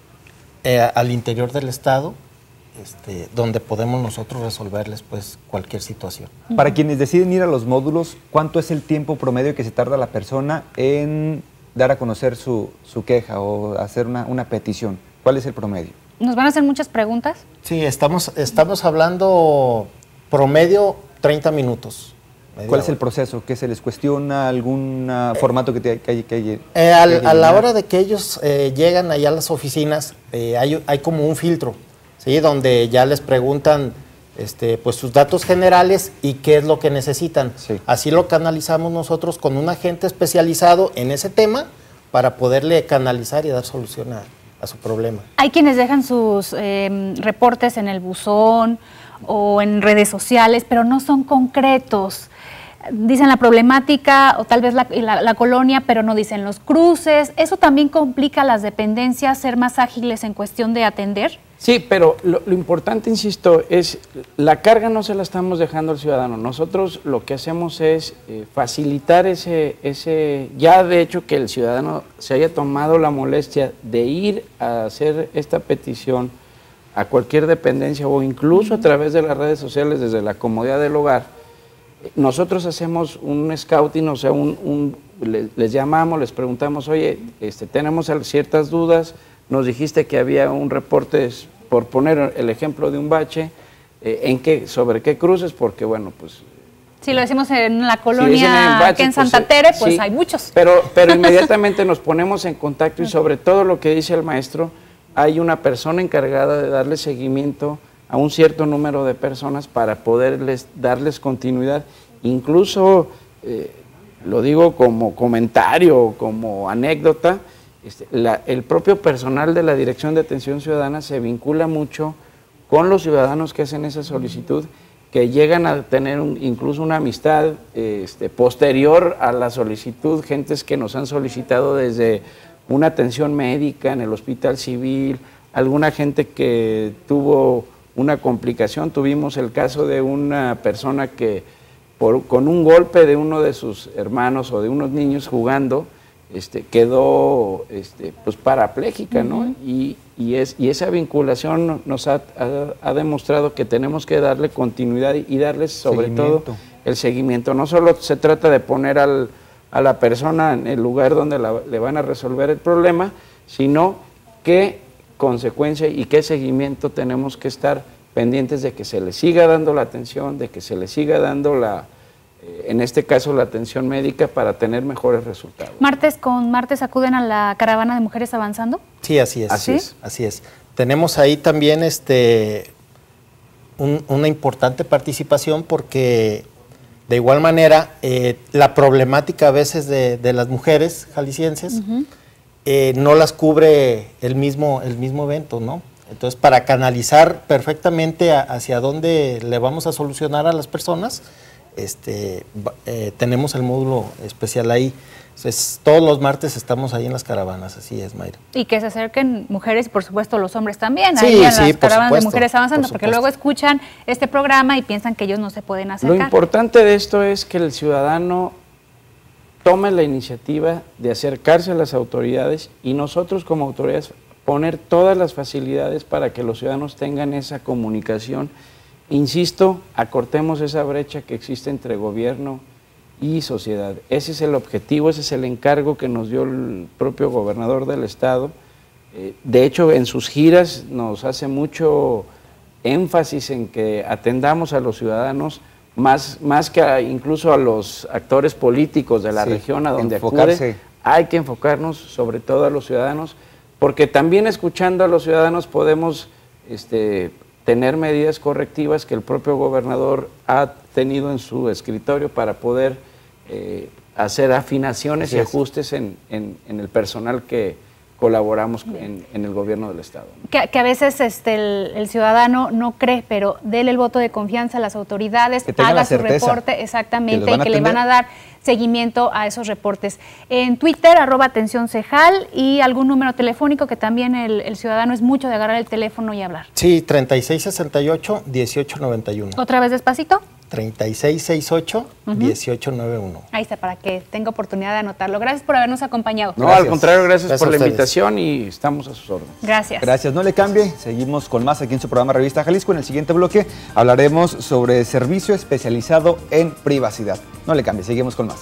eh, al interior del estado, Este, donde podemos nosotros resolverles pues cualquier situación. Para quienes deciden ir a los módulos, ¿cuánto es el tiempo promedio que se tarda la persona en dar a conocer su, su queja o hacer una, una petición? ¿Cuál es el promedio? ¿Nos van a hacer muchas preguntas? Sí, estamos, estamos hablando promedio treinta minutos. ¿Cuál es el proceso? ¿Qué se les cuestiona? ¿Algún uh, formato que, te, que hay que, que, eh, al, que A la hora de que ellos eh, llegan allá a las oficinas, eh, hay, hay como un filtro, ¿sí? Donde ya les preguntan este, pues sus datos generales y qué es lo que necesitan. Sí. Así lo canalizamos nosotros con un agente especializado en ese tema para poderle canalizar y dar solución a, a su problema. Hay quienes dejan sus eh, reportes en el buzón o en redes sociales, pero no son concretos. Dicen la problemática o tal vez la, la, la colonia, pero no dicen los cruces. ¿Eso también complica a las dependencias ser más ágiles en cuestión de atender? Sí, pero lo, lo importante, insisto, es la carga no se la estamos dejando al ciudadano. Nosotros lo que hacemos es eh, facilitar ese, ese, ya de hecho que el ciudadano se haya tomado la molestia de ir a hacer esta petición a cualquier dependencia o incluso a través de las redes sociales desde la comodidad del hogar. Nosotros hacemos un scouting, o sea, un, un, les, les llamamos, les preguntamos, oye, este, tenemos ciertas dudas, nos dijiste que había un reporte, por poner el ejemplo de un bache, eh, ¿en qué, sobre qué cruces? Porque, bueno, pues... Si lo decimos en la colonia, si en bache, que en Santa pues, Tere, pues sí, hay muchos. Pero, pero inmediatamente nos ponemos en contacto y sobre todo lo que dice el maestro, hay una persona encargada de darle seguimiento a un cierto número de personas para poderles darles continuidad. Incluso, eh, lo digo como comentario, como anécdota, este, la, el propio personal de la Dirección de Atención Ciudadana se vincula mucho con los ciudadanos que hacen esa solicitud, que llegan a tener un, incluso una amistad este, posterior a la solicitud, gentes que nos han solicitado desde una atención médica en el Hospital Civil, alguna gente que tuvo una complicación. Tuvimos el caso de una persona que por, con un golpe de uno de sus hermanos o de unos niños jugando, este, quedó este, pues parapléjica, ¿no? Uh-huh. y, y, es, y esa vinculación nos ha, ha, ha demostrado que tenemos que darle continuidad y darles sobre seguimiento. todo el seguimiento. No solo se trata de poner al, a la persona en el lugar donde la, le van a resolver el problema, sino qué consecuencia y qué seguimiento tenemos que estar pendientes de que se le siga dando la atención, de que se le siga dando la, eh, en este caso la atención médica para tener mejores resultados. ¿Martes con martes acuden a la caravana de mujeres avanzando? Sí, así es. Así ¿Sí? es. Así es. Tenemos ahí también este, un, una importante participación porque de igual manera eh, la problemática a veces de, de las mujeres jaliscienses uh-huh. eh, no las cubre el mismo, el mismo evento, ¿no? Entonces, para canalizar perfectamente a, hacia dónde le vamos a solucionar a las personas, este, eh, tenemos el módulo especial ahí. Entonces, todos los martes estamos ahí en las caravanas, así es, Mayra. Y que se acerquen mujeres y por supuesto los hombres también, sí, ahí a sí, las caravanas supuesto, de mujeres avanzando, porque luego supuesto. escuchan este programa y piensan que ellos no se pueden acercar. Lo importante de esto es que el ciudadano tome la iniciativa de acercarse a las autoridades y nosotros como autoridades poner todas las facilidades para que los ciudadanos tengan esa comunicación. Insisto, acortemos esa brecha que existe entre gobierno y sociedad. Ese es el objetivo, ese es el encargo que nos dio el propio gobernador del estado. Eh, de hecho, en sus giras nos hace mucho énfasis en que atendamos a los ciudadanos, más, más que a, incluso a los actores políticos de la sí, región a donde enfocarse. acude. Hay que enfocarnos sobre todo a los ciudadanos, porque también escuchando a los ciudadanos podemos este, tener medidas correctivas que el propio gobernador ha tenido en su escritorio para poder eh, hacer afinaciones Así y ajustes en, en, en el personal que colaboramos en, en el gobierno del estado. Que, que a veces este, el, el ciudadano no cree, pero déle el voto de confianza a las autoridades, haga su reporte exactamente y que le van a dar seguimiento a esos reportes. En Twitter, arroba atención cejal, y algún número telefónico que también el, el ciudadano es mucho de agarrar el teléfono y hablar. Sí, treinta y seis sesenta y ocho, dieciocho noventa y uno. ¿Otra vez despacito? treinta y seis sesenta y ocho, dieciocho noventa y uno. Ahí está, para que tenga oportunidad de anotarlo. Gracias por habernos acompañado. No, gracias. Al contrario, gracias, gracias por la invitación y estamos a sus órdenes. Gracias. Gracias, no le cambie. Seguimos con más aquí en su programa Revista Jalisco. En el siguiente bloque hablaremos sobre servicio especializado en privacidad. No le cambie, seguimos con más.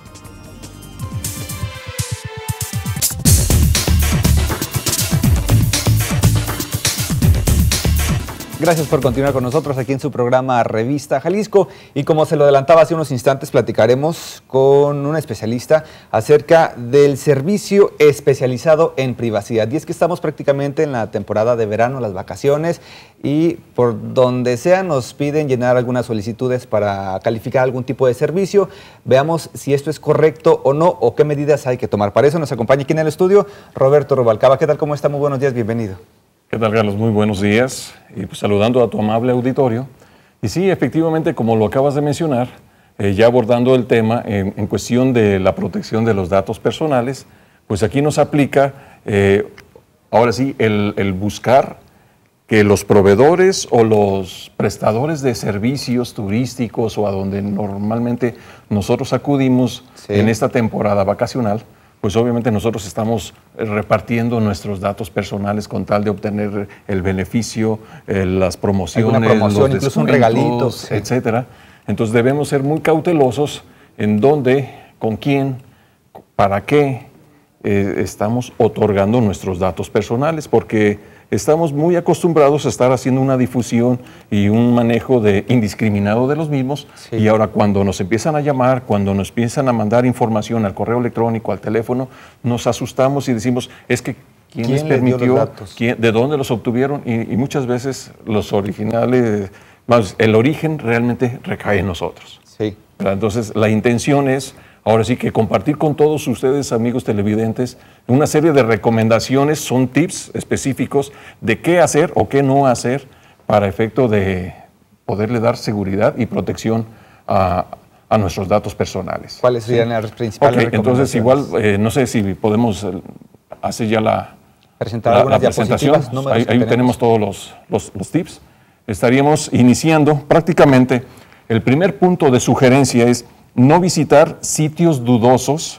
Gracias por continuar con nosotros aquí en su programa Revista Jalisco, y como se lo adelantaba hace unos instantes, platicaremos con un especialista acerca del servicio especializado en privacidad. Y es que estamos prácticamente en la temporada de verano, las vacaciones, y por donde sea nos piden llenar algunas solicitudes para calificar algún tipo de servicio. Veamos si esto es correcto o no, o qué medidas hay que tomar. Para eso nos acompaña aquí en el estudio Roberto Rubalcaba. ¿Qué tal? ¿Cómo está? Muy buenos días, bienvenido. ¿Qué tal, Carlos? Muy buenos días, y pues saludando a tu amable auditorio. Y sí, efectivamente, como lo acabas de mencionar, eh, ya abordando el tema en, en cuestión de la protección de los datos personales, pues aquí nos aplica, eh, ahora sí, el, el buscar que los proveedores o los prestadores de servicios turísticos o a donde normalmente nosotros acudimos sí. en esta temporada vacacional, pues obviamente nosotros estamos repartiendo nuestros datos personales con tal de obtener el beneficio, eh, las promociones, promoción, los incluso un regalito, sí. etcétera. Entonces debemos ser muy cautelosos en dónde, con quién, para qué eh, estamos otorgando nuestros datos personales, porque estamos muy acostumbrados a estar haciendo una difusión y un manejo de indiscriminado de los mismos, sí. y ahora cuando nos empiezan a llamar, cuando nos empiezan a mandar información al correo electrónico, al teléfono, nos asustamos y decimos, es que ¿quién, ¿Quién les permitió? ¿Quién, ¿De dónde los obtuvieron? Y, y muchas veces los originales, más, el origen realmente recae en nosotros. Sí. Entonces la intención es, ahora sí que compartir con todos ustedes, amigos televidentes, una serie de recomendaciones, son tips específicos de qué hacer o qué no hacer para efecto de poderle dar seguridad y protección a, a nuestros datos personales. ¿Cuáles serían ¿sí? las principales okay, recomendaciones? Entonces igual, eh, no sé si podemos hacer ya la, Presentar la, la presentación. Ahí, ahí tenemos. tenemos todos los, los, los tips. Estaríamos iniciando prácticamente, el primer punto de sugerencia es no visitar sitios dudosos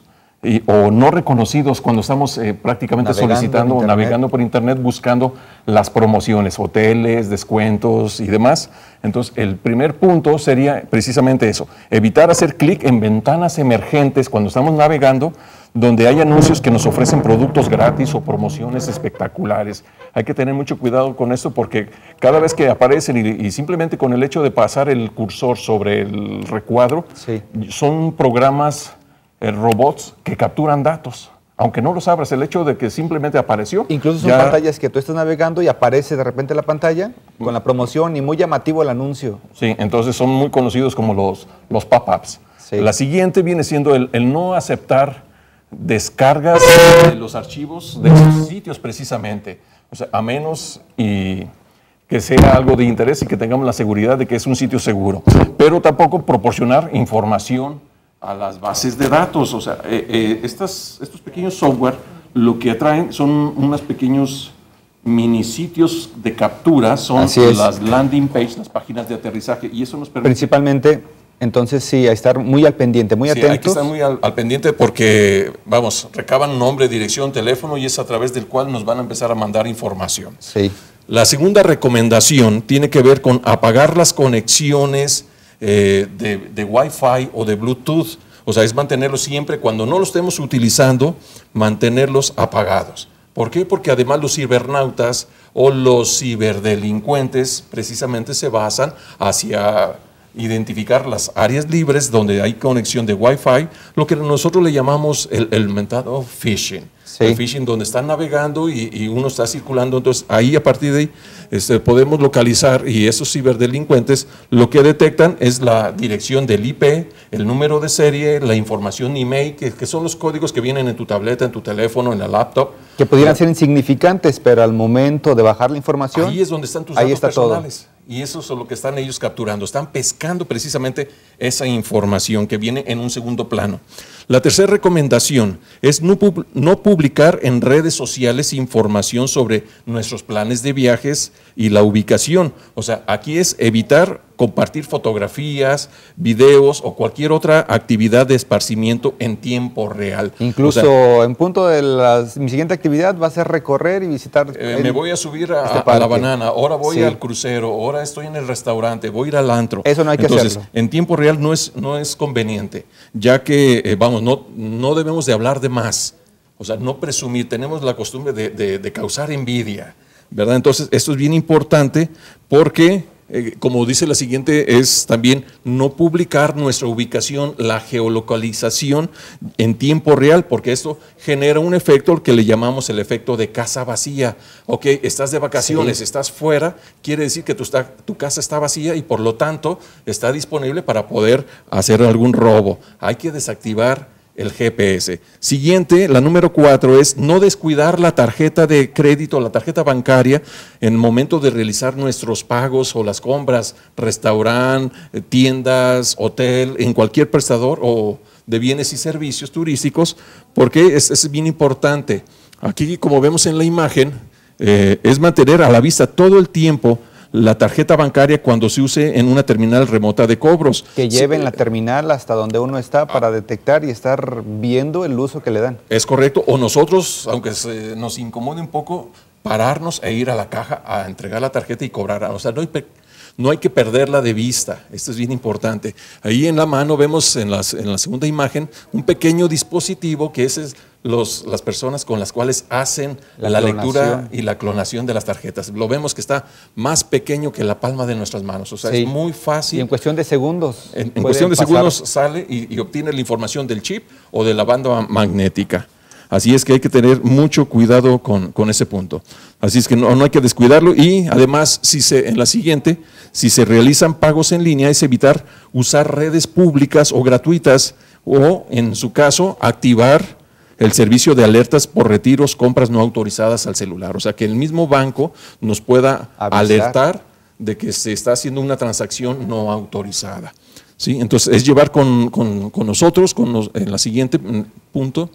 y, o no reconocidos cuando estamos eh, prácticamente Navegando solicitando o en navegando por internet buscando las promociones, hoteles, descuentos y demás. Entonces, el primer punto sería precisamente eso, evitar hacer clic en ventanas emergentes cuando estamos navegando, donde hay anuncios que nos ofrecen productos gratis o promociones espectaculares. Hay que tener mucho cuidado con esto porque cada vez que aparecen y, y simplemente con el hecho de pasar el cursor sobre el recuadro, Sí. son programas, eh, robots que capturan datos. Aunque no los abras, el hecho de que simplemente apareció. Incluso son ya- pantallas que tú estás navegando y aparece de repente la pantalla con la promoción y muy llamativo el anuncio. Sí, entonces son muy conocidos como los, los pop-ups. Sí. La siguiente viene siendo el, el no aceptar descargas de los archivos de esos sitios precisamente. O sea, a menos y que sea algo de interés y que tengamos la seguridad de que es un sitio seguro. Pero tampoco proporcionar información a las bases de datos. O sea, eh, eh, estas, estos pequeños software lo que atraen son unos pequeños mini sitios de captura, son Así es. las landing page, las páginas de aterrizaje, y eso nos permite... Principalmente, entonces sí, a estar muy al pendiente, muy Sí, atentos. hay que estar muy al, al pendiente porque, vamos, recaban nombre, dirección, teléfono y es a través del cual nos van a empezar a mandar información. Sí. La segunda recomendación tiene que ver con apagar las conexiones eh, de, de Wi-Fi o de Bluetooth. O sea, es mantenerlos siempre, cuando no los estemos utilizando, mantenerlos apagados. ¿Por qué? Porque además los cibernautas o los ciberdelincuentes precisamente se basan hacia identificar las áreas libres donde hay conexión de Wi-Fi, lo que nosotros le llamamos el, el mentado phishing. Sí. El phishing donde están navegando y, y uno está circulando, entonces ahí a partir de ahí este, podemos localizar y esos ciberdelincuentes lo que detectan es la dirección del I P, el número de serie, la información email, que, que son los códigos que vienen en tu tableta, en tu teléfono, en la laptop. Que pudieran ser insignificantes, pero al momento de bajar la información, Ahí es donde están tus ahí datos está todo. personales. Y eso es lo que están ellos capturando. Están pescando precisamente esa información que viene en un segundo plano. La tercera recomendación es no, pub- no publicar en redes sociales información sobre nuestros planes de viajes y la ubicación. O sea, aquí es evitar compartir fotografías, videos o cualquier otra actividad de esparcimiento en tiempo real. incluso O sea, en punto de las, mi siguiente actividad va a ser recorrer y visitar. Eh, el- me voy a subir a, este a parque. la banana, ahora voy Sí. al crucero, ahora estoy en el restaurante, voy a ir al antro. Eso no hay que Entonces, hacerlo. en tiempo real no es, no es conveniente, ya que, eh, vamos, no, no debemos de hablar de más, o sea, no presumir, tenemos la costumbre de, de- de causar envidia, ¿verdad? Entonces, esto es bien importante porque... Eh, como dice la siguiente, es también no publicar nuestra ubicación, la geolocalización en tiempo real, porque esto genera un efecto que le llamamos el efecto de casa vacía. Ok, estás de vacaciones, Sí. estás fuera, quiere decir que tu, está- tu casa está vacía y por lo tanto está disponible para poder hacer algún robo. Hay que desactivar el G P S. Siguiente, la número cuatro es no descuidar la tarjeta de crédito, la tarjeta bancaria en el momento de realizar nuestros pagos o las compras, restaurante, tiendas, hotel, en cualquier prestador o de bienes y servicios turísticos, porque es, es bien importante. Aquí, como vemos en la imagen, eh, es mantener a la vista todo el tiempo la tarjeta bancaria cuando se use en una terminal remota de cobros. Que lleven Sí, la terminal hasta donde uno está para detectar y estar viendo el uso que le dan. Es correcto, o nosotros, aunque se nos incomode un poco, pararnos e ir a la caja a entregar la tarjeta y cobrar. O sea, no hay, pe- no hay que perderla de vista, esto es bien importante. Ahí en la mano vemos en, las- en la segunda imagen un pequeño dispositivo que ese es los, las personas con las cuales hacen La la, clonación. lectura y la clonación de las tarjetas. Lo vemos que está más pequeño que la palma de nuestras manos, o sea, Sí. es muy Y fácil. en cuestión de segundos. En, en puede cuestión de pasar. segundos sale y, y obtiene la información del chip o de la banda magnética. Así es que hay que tener mucho cuidado con, con ese punto. Así es que no, no hay que descuidarlo y además, si se, en la siguiente, si se realizan pagos en línea, es evitar usar redes públicas o gratuitas o, en su caso, activar el servicio de alertas por retiros, compras no autorizadas al celular. O sea, que el mismo banco nos pueda Avisar. alertar de que se está haciendo una transacción no autorizada. ¿Sí? Entonces, es llevar con, con- con nosotros, con los- en la siguiente mm, punto,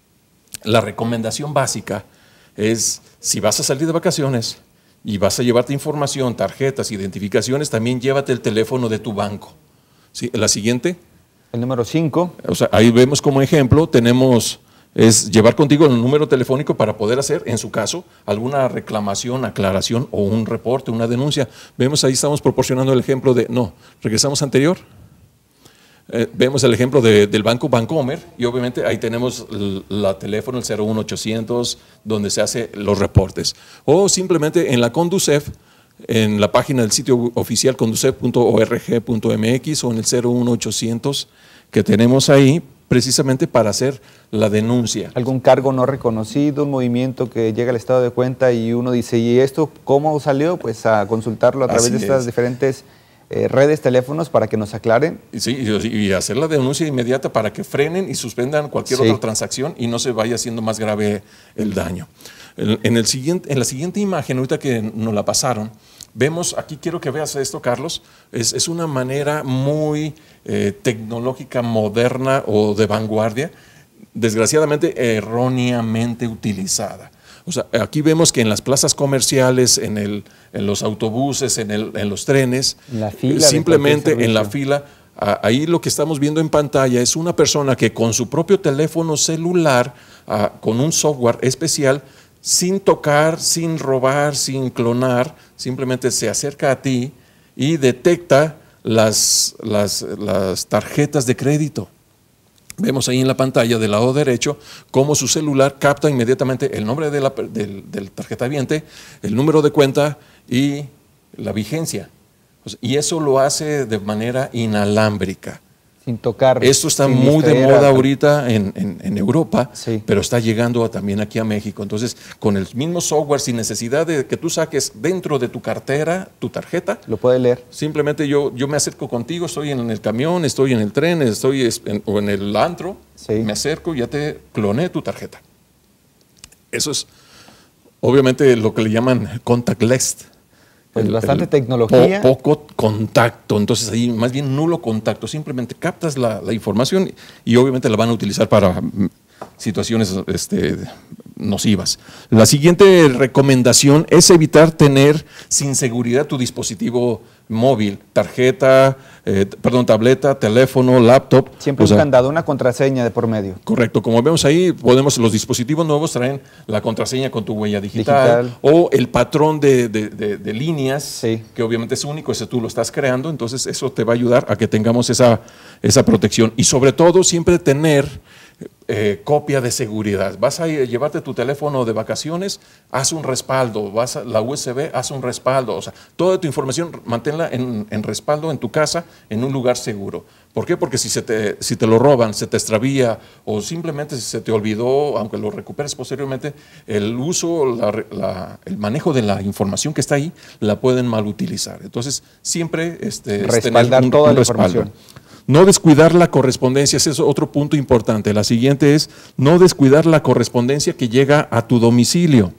la recomendación básica es, si vas a salir de vacaciones y vas a llevarte información, tarjetas, identificaciones, también llévate el teléfono de tu banco. ¿Sí? La siguiente, El número cinco. O sea, ahí vemos como ejemplo, tenemos, es llevar contigo el número telefónico para poder hacer, en su caso, alguna reclamación, aclaración o un reporte, una denuncia. Vemos ahí, estamos proporcionando el ejemplo de, no, regresamos anterior. Eh, vemos el ejemplo de, del banco Bancomer y obviamente ahí tenemos el, la teléfono, el cero uno ochocientos, donde se hacen los reportes. O simplemente en la Conducef, en la página del sitio oficial conducef punto org punto m x o en el cero uno ochocientos que tenemos ahí precisamente para hacer la denuncia. Algún cargo no reconocido, un movimiento que llega al estado de cuenta y uno dice, ¿y esto cómo salió? Pues a consultarlo a través Así de estas es. diferentes eh, redes, teléfonos para que nos aclaren. Y, sí, y, y hacer la denuncia inmediata para que frenen y suspendan cualquier Sí. otra transacción y no se vaya haciendo más grave el daño. En, en el siguiente, en la siguiente imagen, ahorita que nos la pasaron, vemos, aquí quiero que veas esto, Carlos, es, es una manera muy eh, tecnológica, moderna o de vanguardia, desgraciadamente erróneamente utilizada. O sea, aquí vemos que en las plazas comerciales, en, el, en los autobuses, en, el, en los trenes, En la fila de simplemente cualquier en la servicio. fila, a- ahí lo que estamos viendo en pantalla es una persona que con su propio teléfono celular, ah, con un software especial, sin tocar, sin robar, sin clonar, simplemente se acerca a ti y detecta las, las, las tarjetas de crédito. Vemos ahí en la pantalla del lado derecho cómo su celular capta inmediatamente el nombre de la, del, del tarjetaviente, el número de cuenta y la vigencia. O sea, y eso lo hace de manera inalámbrica. Sin tocar. Esto está sin muy de distraer moda a- ahorita en, en- en Europa, Sí. pero está llegando a- también aquí a México. Entonces, con el mismo software, sin necesidad de que tú saques dentro de tu cartera tu tarjeta, Lo puede leer. simplemente yo, yo me acerco contigo, estoy en el camión, estoy en el tren, estoy es- en- o en el antro, Sí. me acerco y ya te cloné tu tarjeta. Eso es obviamente lo que le llaman contactless. Pues El- bastante el tecnología. po- poco contacto, entonces ahí más bien nulo contacto, simplemente captas la, la información y obviamente la van a utilizar para mm, situaciones este, nocivas. La siguiente recomendación es evitar tener sin seguridad tu dispositivo móvil, tarjeta, eh, perdón, tableta, teléfono, laptop. Siempre o un sea, candado, una contraseña de por medio. Correcto, como vemos ahí, podemos, los dispositivos nuevos traen la contraseña con tu huella digital, Digital. o el patrón de, de- de- de líneas, Sí. que obviamente es único, ese tú lo estás creando, entonces eso te va a ayudar a que tengamos esa, esa protección. Y sobre todo, siempre tener eh, copia de seguridad. Vas a ir- llevarte tu teléfono de vacaciones, haz un respaldo, vas a la U S B, haz un respaldo, o sea, toda tu información manténla en, en respaldo en tu casa, en un lugar seguro. ¿Por qué? Porque si, se te, si te lo roban, se te extravía o simplemente se te olvidó, aunque lo recuperes posteriormente, el uso, la- la- el manejo de la información que está ahí, la pueden mal utilizar. Entonces, siempre este, es tener Respaldar un- toda un la respaldo. información. No descuidar la correspondencia, ese es otro punto importante. La siguiente es no descuidar la correspondencia que llega a tu domicilio.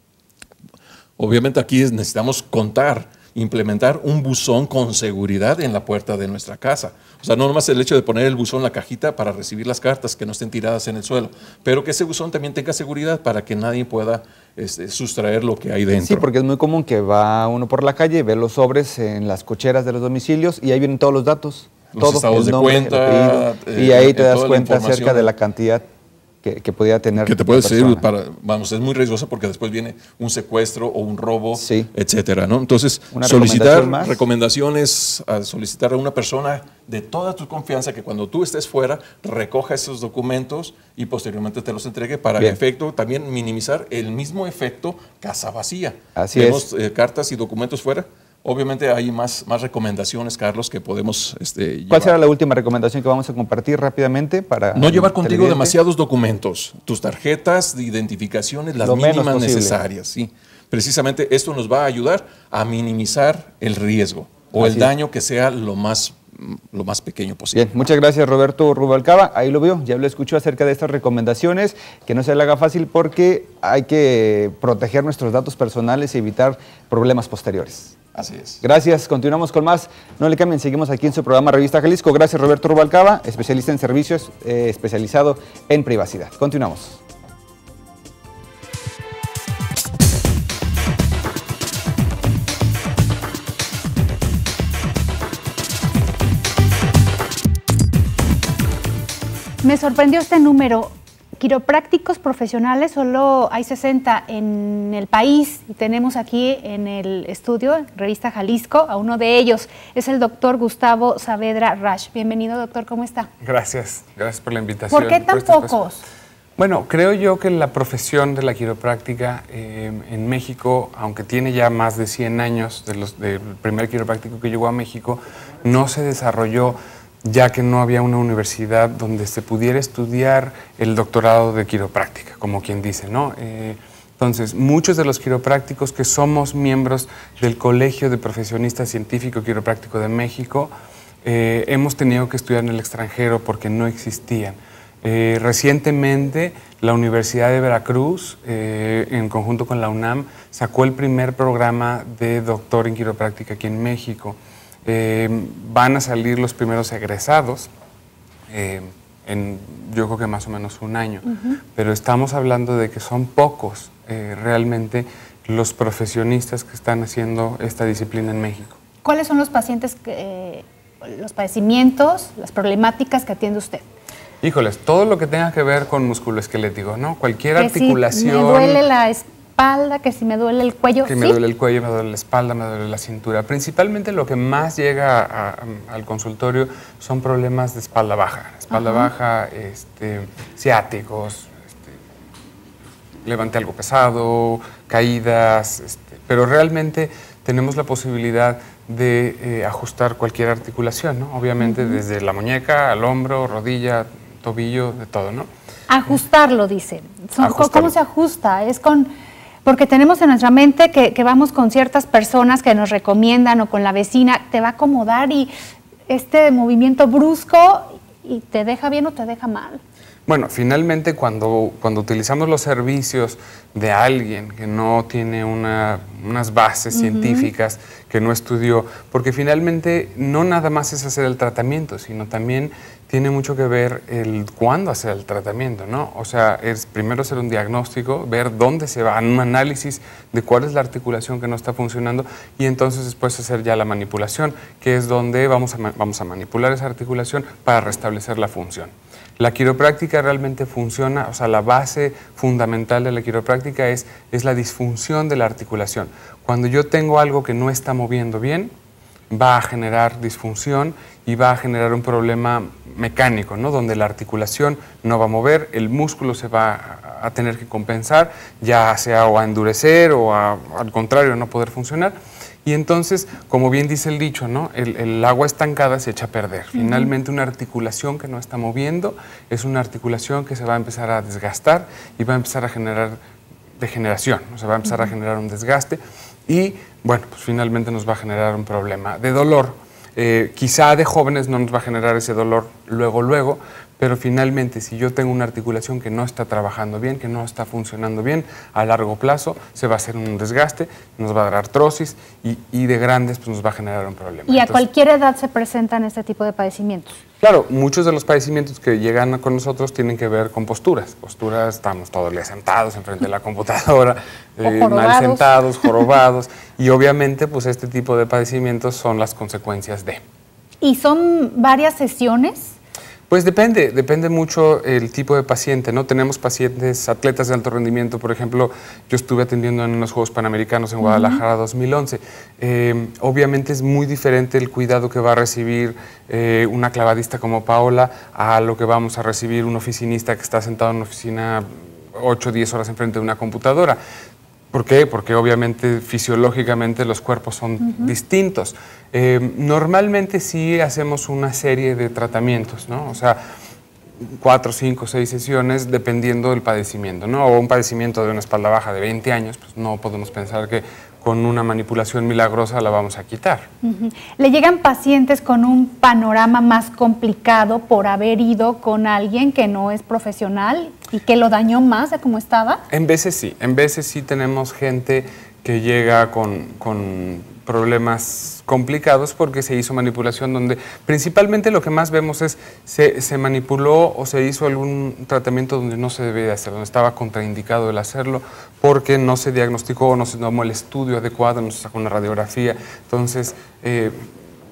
Obviamente aquí es- necesitamos contar, implementar un buzón con seguridad en la puerta de nuestra casa. O sea, no nomás el hecho de poner el buzón en la cajita para recibir las cartas que no estén tiradas en el suelo, pero que ese buzón también tenga seguridad para que nadie pueda este, sustraer lo que hay dentro. Sí, porque es muy común que va uno por la calle, ve los sobres en las cocheras de los domicilios y ahí vienen todos los datos. Los todo, estados el de nombre, el cuenta, apellido, y eh, ahí te eh, das toda la cuenta información. acerca de la cantidad que, que podía tener Que te puede la servir persona. para, vamos, es muy riesgoso porque después viene un secuestro o un robo, Sí. etcétera, ¿no? Entonces, Una solicitar recomendación más. recomendaciones, a solicitar a una persona de toda tu confianza que cuando tú estés fuera recoja esos documentos y posteriormente te los entregue para Bien. efecto, también minimizar el mismo efecto casa vacía. Así Tenemos es. eh, cartas y documentos fuera. Obviamente hay más, más recomendaciones, Carlos, que podemos este, ¿Cuál llevar. será la última recomendación que vamos a compartir rápidamente para No llevar el contigo televidente? demasiados documentos, tus tarjetas de identificaciones, las Lo menos mínimas posible. necesarias. ¿Sí? Precisamente esto nos va a ayudar a minimizar el riesgo o Así el es. daño que sea lo más, lo más pequeño posible. Bien, muchas gracias Roberto Rubalcaba. Ahí lo vio, ya lo escuchó acerca de estas recomendaciones, que no se le haga fácil porque hay que proteger nuestros datos personales y evitar problemas posteriores. Así es. Gracias, continuamos con más. No le cambien, seguimos aquí en su programa Revista Jalisco. Gracias Roberto Rubalcaba, especialista en servicios, eh, especializado en privacidad. Continuamos. Me sorprendió este número. Quiroprácticos profesionales, solo hay sesenta en el país y tenemos aquí en el estudio, en Revista Jalisco, a uno de ellos. Es el doctor Gustavo Saavedra Rasch. Bienvenido, doctor, ¿cómo está? Gracias, gracias por la invitación. ¿Por qué tan este pocos? Espacio. Bueno, creo yo que la profesión de la quiropráctica eh, en México, aunque tiene ya más de cien años de los, del primer quiropráctico que llegó a México, no se desarrolló ya que no había una universidad donde se pudiera estudiar el doctorado de quiropráctica, como quien dice, ¿no? Eh, entonces, muchos de los quiroprácticos que somos miembros del Colegio de Profesionistas Científico Quiropráctico de México, eh, hemos tenido que estudiar en el extranjero porque no existían. Eh, recientemente, la Universidad de Veracruz, eh, en conjunto con la UNAM, sacó el primer programa de doctor en quiropráctica aquí en México. Eh, van a salir los primeros egresados eh, en yo creo que más o menos un año, uh-huh. pero estamos hablando de que son pocos eh, realmente los profesionistas que están haciendo esta disciplina en México. ¿Cuáles son los pacientes, que, eh, los padecimientos, las problemáticas que atiende usted? Híjoles, todo lo que tenga que ver con musculoesquelético, ¿no? Cualquier que articulación. Si me duele la espalda, que si me duele el cuello. Que ¿sí? me duele el cuello, me duele la espalda, me duele la cintura. Principalmente lo que más llega a, a, al consultorio son problemas de espalda baja. Espalda Ajá. baja, este, ciáticos, este, levante algo pesado, caídas, este, pero realmente tenemos la posibilidad de eh, ajustar cualquier articulación, ¿no? Obviamente uh-huh. desde la muñeca al hombro, rodilla, tobillo, de todo, ¿no? Ajustarlo, dice. Son, ¿Cómo se ajusta? Es con... Porque tenemos en nuestra mente que, que vamos con ciertas personas que nos recomiendan o con la vecina, te va a acomodar y este movimiento brusco y te deja bien o te deja mal. Bueno, finalmente cuando, cuando utilizamos los servicios de alguien que no tiene una, unas bases uh-huh. científicas, que no estudió, porque finalmente no nada más es hacer el tratamiento, sino también tiene mucho que ver el cuándo hacer el tratamiento, ¿no? O sea, es primero hacer un diagnóstico, ver dónde se va, un análisis de cuál es la articulación que no está funcionando y entonces después hacer ya la manipulación, que es donde vamos a, vamos a manipular esa articulación para restablecer la función. La quiropráctica realmente funciona, o sea, la base fundamental de la quiropráctica es, es la disfunción de la articulación. Cuando yo tengo algo que no está moviendo bien, va a generar disfunción y va a generar un problema mecánico, ¿no? Donde la articulación no va a mover, el músculo se va a, a tener que compensar, ya sea o a endurecer o a, al contrario, no poder funcionar. Y entonces, como bien dice el dicho, ¿no? el, el agua estancada se echa a perder. Uh-huh. Finalmente, una articulación que no está moviendo es una articulación que se va a empezar a desgastar y va a empezar a generar degeneración, o sea, va a empezar uh-huh. a generar un desgaste y, bueno, pues finalmente nos va a generar un problema de dolor. Eh, quizá de jóvenes no nos va a generar ese dolor luego, luego, pero finalmente si yo tengo una articulación que no está trabajando bien, que no está funcionando bien, a largo plazo se va a hacer un desgaste, nos va a dar artrosis y, y de grandes pues nos va a generar un problema. ¿Y a Entonces, cualquier edad se presentan este tipo de padecimientos? Claro, muchos de los padecimientos que llegan con nosotros tienen que ver con posturas. Posturas, estamos todos los días sentados enfrente de la computadora, eh, mal sentados, jorobados, y obviamente pues este tipo de padecimientos son las consecuencias de. ¿Y son varias sesiones? Pues depende, depende mucho el tipo de paciente, ¿no? Tenemos pacientes, atletas de alto rendimiento, por ejemplo, yo estuve atendiendo en los Juegos Panamericanos en Guadalajara uh-huh. dos mil once. Eh, obviamente es muy diferente el cuidado que va a recibir eh, una clavadista como Paola a lo que vamos a recibir un oficinista que está sentado en una oficina ocho o diez horas enfrente de una computadora. ¿Por qué? Porque obviamente fisiológicamente los cuerpos son uh-huh. distintos. Eh, normalmente sí hacemos una serie de tratamientos, ¿no? O sea, cuatro, cinco, seis sesiones dependiendo del padecimiento, ¿no? O un padecimiento de una espalda baja de veinte años, pues no podemos pensar que con una manipulación milagrosa la vamos a quitar. Uh-huh. ¿Le llegan pacientes con un panorama más complicado por haber ido con alguien que no es profesional y que lo dañó más de cómo estaba? En veces sí, en veces sí tenemos gente que llega con, con problemas complicados porque se hizo manipulación donde principalmente lo que más vemos es se, se manipuló o se hizo algún tratamiento donde no se debía hacer, donde estaba contraindicado el hacerlo porque no se diagnosticó, no se tomó el estudio adecuado, no se sacó una radiografía. Entonces, eh,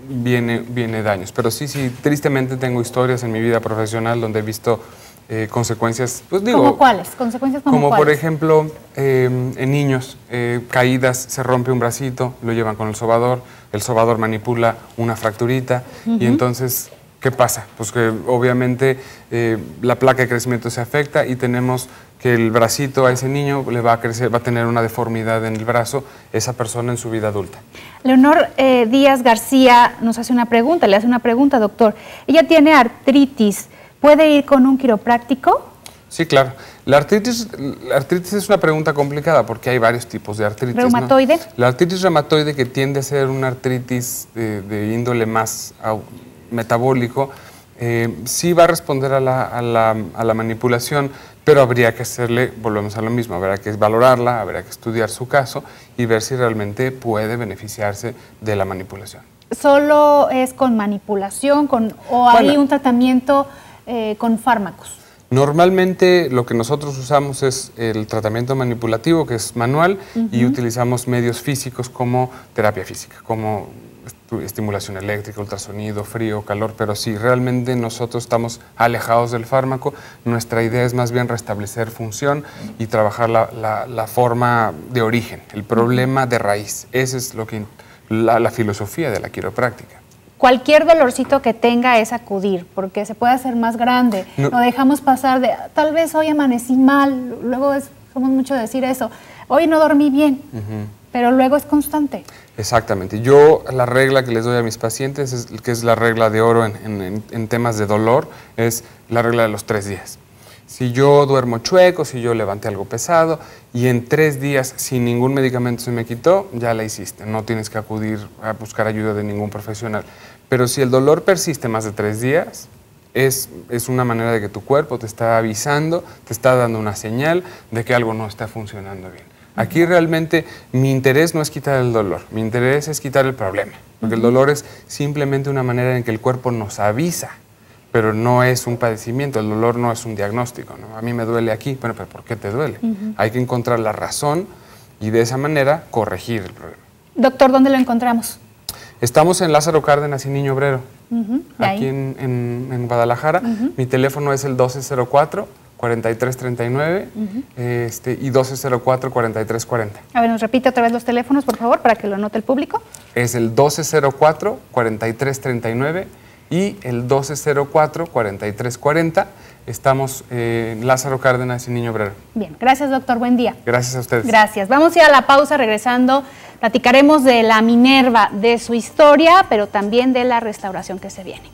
viene, viene daños. Pero sí, sí, tristemente tengo historias en mi vida profesional donde he visto eh, consecuencias, pues digo... ¿Cómo cuáles? ¿Consecuencias como Como cuáles? por ejemplo, eh, en niños, eh, caídas, se rompe un bracito, lo llevan con el sobador, el sobador manipula una fracturita Ujú. y entonces, ¿qué pasa? Pues que obviamente eh, la placa de crecimiento se afecta y tenemos que el bracito a ese niño le va a crecer, va a tener una deformidad en el brazo, esa persona en su vida adulta. Leonor eh, Díaz García nos hace una pregunta, le hace una pregunta, doctor. Ella tiene artritis, ¿puede ir con un quiropráctico? Sí, claro. La artritis, la artritis es una pregunta complicada porque hay varios tipos de artritis. ¿Reumatoide? ¿no? La artritis reumatoide, que tiende a ser una artritis de, de índole más au, metabólico, eh, sí va a responder a la, a, la, a la manipulación, pero habría que hacerle, volvemos a lo mismo, habrá que valorarla, habrá que estudiar su caso y ver si realmente puede beneficiarse de la manipulación. ¿Solo es con manipulación con, o hay Bueno. un tratamiento eh, con fármacos? Normalmente lo que nosotros usamos es el tratamiento manipulativo, que es manual, Ujú. y utilizamos medios físicos como terapia física, como estu- estimulación eléctrica, ultrasonido, frío, calor, pero si realmente nosotros estamos alejados del fármaco, nuestra idea es más bien restablecer función y trabajar la, la- la forma de origen, el problema de raíz. Esa es lo que, la, la filosofía de la quiropráctica. Cualquier dolorcito que tenga es acudir, porque se puede hacer más grande. No. Lo dejamos pasar de, tal vez hoy amanecí mal, luego es, somos mucho de decir eso, hoy no dormí bien, Ujú. pero luego es constante. Exactamente. Yo la regla que les doy a mis pacientes, es, que es la regla de oro en, en- en- en temas de dolor, es la regla de los tres días. Si yo duermo chueco, si yo levanté algo pesado y en tres días sin ningún medicamento se me quitó, ya la hiciste. No tienes que acudir a buscar ayuda de ningún profesional. Pero si el dolor persiste más de tres días, es, es una manera de que tu cuerpo te está avisando, te está dando una señal de que algo no está funcionando bien. Aquí realmente mi interés no es quitar el dolor, mi interés es quitar el problema, porque el dolor es simplemente una manera en que el cuerpo nos avisa, pero no es un padecimiento, el dolor no es un diagnóstico, ¿no? A mí me duele aquí, bueno, pero ¿por qué te duele? Ujú. Hay que encontrar la razón y de esa manera corregir el problema. Doctor, ¿dónde lo encontramos? Estamos en Lázaro Cárdenas y Niño Obrero, Ujú, de aquí ahí. en, en- en Guadalajara. Ujú. Mi teléfono es el doce cero cuatro, cuarenta y tres treinta y nueve Ujú. este, y doce cero cuatro, cuarenta y tres cuarenta. A ver, nos repite otra vez los teléfonos, por favor, para que lo anote el público. Es el doce cero cuatro, cuarenta y tres treinta y nueve y el doce cero cuatro, cuarenta y tres cuarenta. Estamos eh, en Lázaro Cárdenas y Niño Obrero. Bien, gracias, doctor, buen día. Gracias a ustedes. Gracias. Vamos a ir a la pausa, regresando, platicaremos de la Minerva, de su historia, pero también de la restauración que se viene.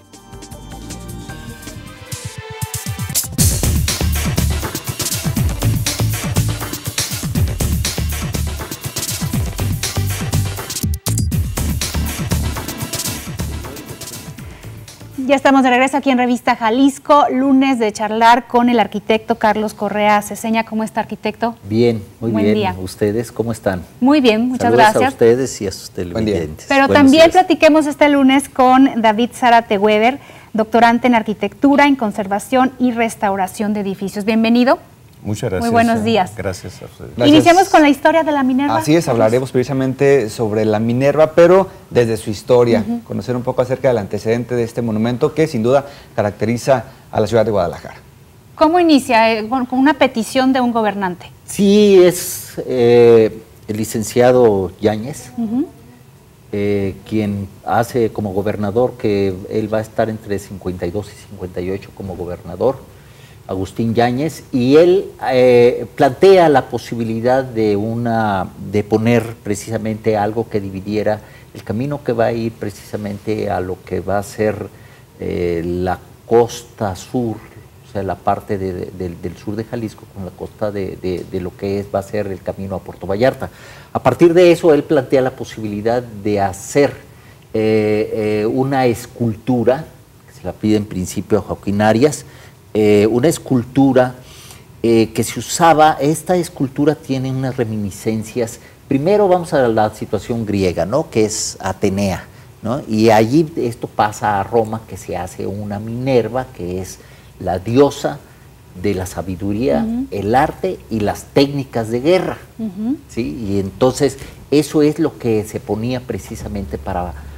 Ya estamos de regreso aquí en Revista Jalisco, lunes de charlar con el arquitecto Carlos Correa Ceseña. ¿Cómo está, arquitecto? Bien, muy Buen bien. día. ¿Ustedes cómo están? Muy bien, muchas Saludos gracias. a ustedes y a sus televidentes. Pero Buenos también días. platiquemos este lunes con David Zárate Weber, doctorante en arquitectura, en conservación y restauración de edificios. Bienvenido. Muchas gracias. Muy buenos días. Gracias a ustedes. Gracias. Iniciamos con la historia de la Minerva. Así es, hablaremos precisamente sobre la Minerva, pero desde su historia, Ujú. conocer un poco acerca del antecedente de este monumento que sin duda caracteriza a la ciudad de Guadalajara. ¿Cómo inicia? Eh, Con con una petición de un gobernante. Sí, es eh, el licenciado Yáñez, Ujú. eh, quien hace como gobernador, que él va a estar entre cincuenta y dos y cincuenta y ocho como gobernador, Agustín Yáñez, y él eh, plantea la posibilidad de, una, de poner precisamente algo que dividiera el camino que va a ir precisamente a lo que va a ser eh, la costa sur, o sea, la parte de- de- del- del sur de Jalisco con la costa de, de- de lo que es, va a ser el camino a Puerto Vallarta. A partir de eso, él plantea la posibilidad de hacer eh, eh, una escultura, que se la pide en principio a Joaquín Arias, eh, una escultura eh, que se usaba. Esta escultura tiene unas reminiscencias. Primero vamos a la situación griega, ¿no? Que es Atenea, ¿no? Y allí esto pasa a Roma, que se hace una Minerva, que es la diosa de la sabiduría, Ujú. el arte y las técnicas de guerra. Ujú. ¿Sí? Y entonces eso es lo que se ponía precisamente para,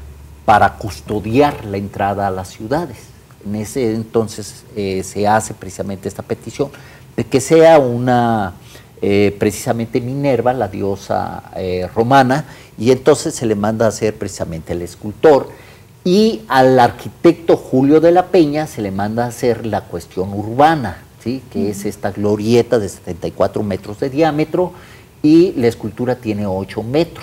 para custodiar la entrada a las ciudades. En ese entonces eh, se hace precisamente esta petición de que sea una, eh, precisamente Minerva, la diosa eh, romana, y entonces se le manda a hacer precisamente el escultor, y al arquitecto Julio de la Peña se le manda a hacer la cuestión urbana, ¿sí? Que uh-huh. es esta glorieta de setenta y cuatro metros de diámetro, y la escultura tiene ocho metros.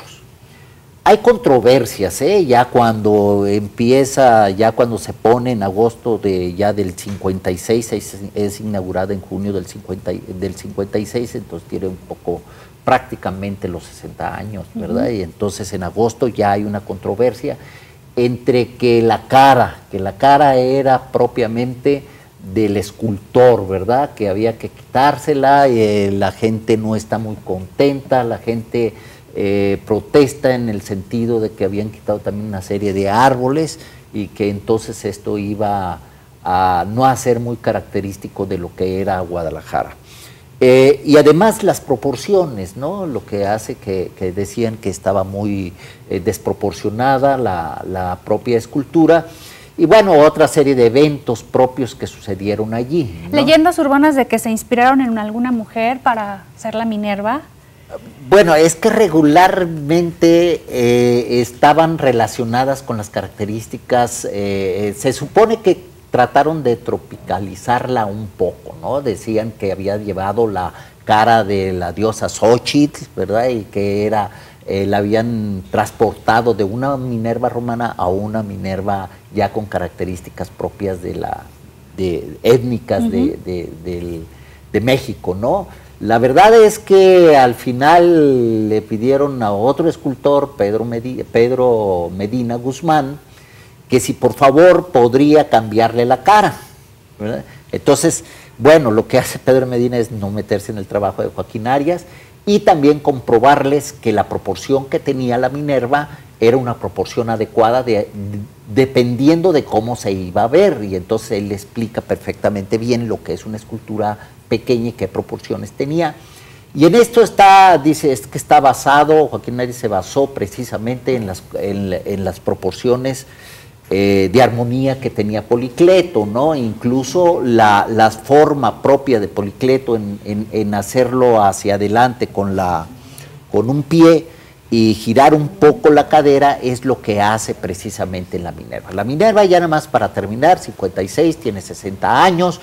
Hay controversias, ¿eh? Ya cuando empieza, ya cuando se pone en agosto de ya del cincuenta y seis, es, es inaugurada en junio del, cincuenta, del cincuenta y seis, entonces tiene un poco, prácticamente los sesenta años, ¿verdad? Uh-huh. Y entonces en agosto ya hay una controversia entre que la cara, que la cara era propiamente del escultor, ¿verdad? Que había que quitársela, eh, la gente no está muy contenta, la gente eh, protesta en el sentido de que habían quitado también una serie de árboles y que entonces esto iba a no a ser muy característico de lo que era Guadalajara. Eh, y además las proporciones, ¿no? Lo que hace que, que decían que estaba muy eh, desproporcionada la, la propia escultura. Y bueno, otra serie de eventos propios que sucedieron allí, ¿no? ¿Leyendas urbanas de que se inspiraron en alguna mujer para hacer la Minerva? Bueno, es que regularmente eh, estaban relacionadas con las características, eh, se supone que trataron de tropicalizarla un poco, ¿no? Decían que había llevado la cara de la diosa Xochitl, ¿verdad? Y que era, eh, la habían transportado de una Minerva romana a una Minerva ya con características propias de la, de, étnicas uh-huh. de, de, de, de México, ¿no? La verdad es que al final le pidieron a otro escultor, Pedro Medina, Pedro Medina Guzmán, que si por favor podría cambiarle la cara, ¿verdad? Entonces, bueno, lo que hace Pedro Medina es no meterse en el trabajo de Joaquín Arias y también comprobarles que la proporción que tenía la Minerva era una proporción adecuada de, de, dependiendo de cómo se iba a ver, y entonces él le explica perfectamente bien lo que es una escultura pequeña y qué proporciones tenía. Y en esto está, dice, es que está basado, Joaquín Arias se basó precisamente en las, en, en las proporciones Eh, de armonía que tenía Policleto, ¿no? Incluso la, la forma propia de Policleto en, en, en hacerlo hacia adelante con, la, con un pie y girar un poco la cadera es lo que hace precisamente la Minerva. La Minerva, ya nada más para terminar, cincuenta y seis, tiene sesenta años,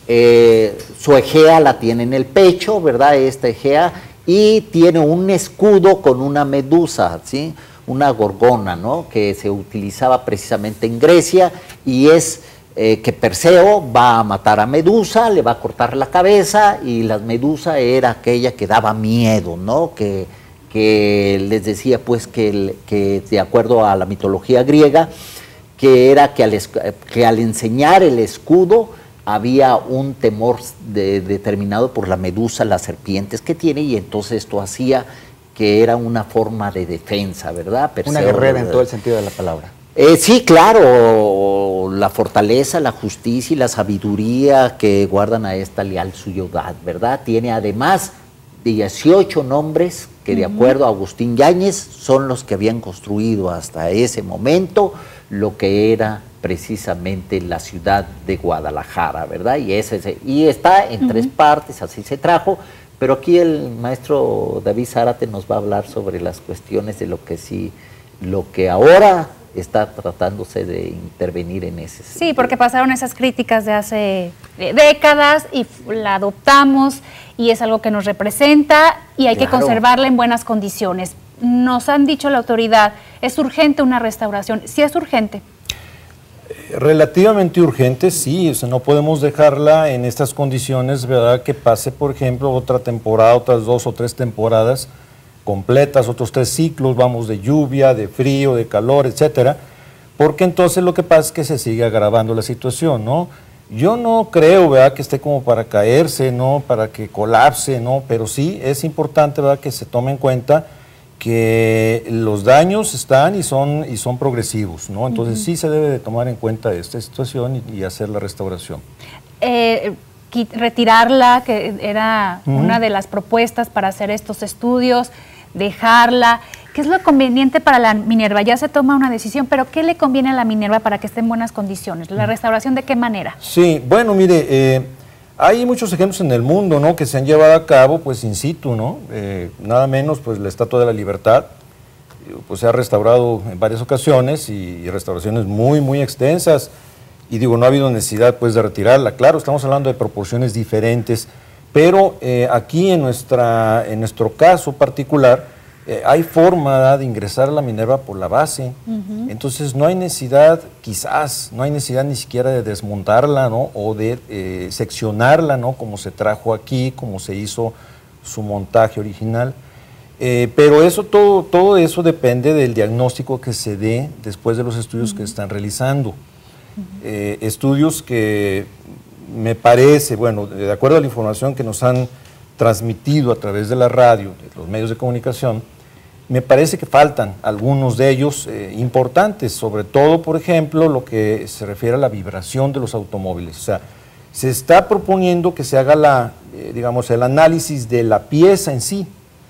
eh, su ejea la tiene en el pecho, ¿verdad? Esta ejea, y tiene un escudo con una medusa, ¿sí? Una gorgona, ¿no? Que se utilizaba precisamente en Grecia, y es eh, que Perseo va a matar a Medusa, le va a cortar la cabeza, y la Medusa era aquella que daba miedo, ¿no? Que, que les decía pues que, que de acuerdo a la mitología griega, que era que al, que al enseñar el escudo había un temor de, determinado por la Medusa, las serpientes que tiene, y entonces esto hacía que era una forma de defensa, ¿verdad? Perseo, una guerrera en todo el sentido de la palabra. Eh, sí, claro, la fortaleza, la justicia y la sabiduría que guardan a esta leal ciudad, ¿verdad? Tiene además dieciocho nombres que de acuerdo a Agustín Yáñez son los que habían construido hasta ese momento lo que era precisamente la ciudad de Guadalajara, ¿verdad? Y, ese, y está en uh-huh. tres partes, así se trajo. Pero aquí el maestro David Zárate nos va a hablar sobre las cuestiones de lo que sí, lo que ahora está tratándose de intervenir en ese sentido. Sí, porque pasaron esas críticas de hace décadas y la adoptamos y es algo que nos representa y hay claro. que conservarla en buenas condiciones. Nos han dicho la autoridad, es urgente una restauración. ¿Sí es urgente? Relativamente urgente, sí, o sea, no podemos dejarla en estas condiciones, ¿verdad? Que pase, por ejemplo, otra temporada, otras dos o tres temporadas completas, otros tres ciclos, vamos, de lluvia, de frío, de calor, etcétera, porque entonces lo que pasa es que se sigue agravando la situación, ¿no? Yo no creo, ¿verdad?, que esté como para caerse, ¿no?, para que colapse, ¿no?, pero sí es importante, ¿verdad?, que se tome en cuenta que los daños están y son, y son progresivos, ¿no? Entonces uh-huh. sí se debe de tomar en cuenta esta situación y, y hacer la restauración. Eh, retirarla, que era uh-huh. una de las propuestas para hacer estos estudios, dejarla. ¿Qué es lo conveniente para la Minerva? Ya se toma una decisión, pero ¿qué le conviene a la Minerva para que esté en buenas condiciones? ¿La restauración de qué manera? Sí, bueno, mire, eh, hay muchos ejemplos en el mundo, ¿no?, que se han llevado a cabo, pues, in situ, ¿no? Eh, nada menos, pues, la Estatua de la Libertad, pues, se ha restaurado en varias ocasiones y, y restauraciones muy, muy extensas. Y digo, no ha habido necesidad, pues, de retirarla. Claro, estamos hablando de proporciones diferentes, pero eh, aquí en, nuestra, en nuestro caso particular, Eh, hay forma de ingresar a la Minerva por la base, uh-huh. Entonces no hay necesidad, quizás, no hay necesidad ni siquiera de desmontarla, ¿no?, o de eh, seccionarla, ¿no?, como se trajo aquí, como se hizo su montaje original. Eh, pero eso, todo, todo eso depende del diagnóstico que se dé después de los estudios uh-huh. que están realizando. Uh-huh. eh, estudios que me parece, bueno, de acuerdo a la información que nos han transmitido a través de la radio, de los medios de comunicación, me parece que faltan algunos de ellos eh, importantes, sobre todo, por ejemplo, lo que se refiere a la vibración de los automóviles. O sea, se está proponiendo que se haga la, eh, digamos, el análisis de la pieza en sí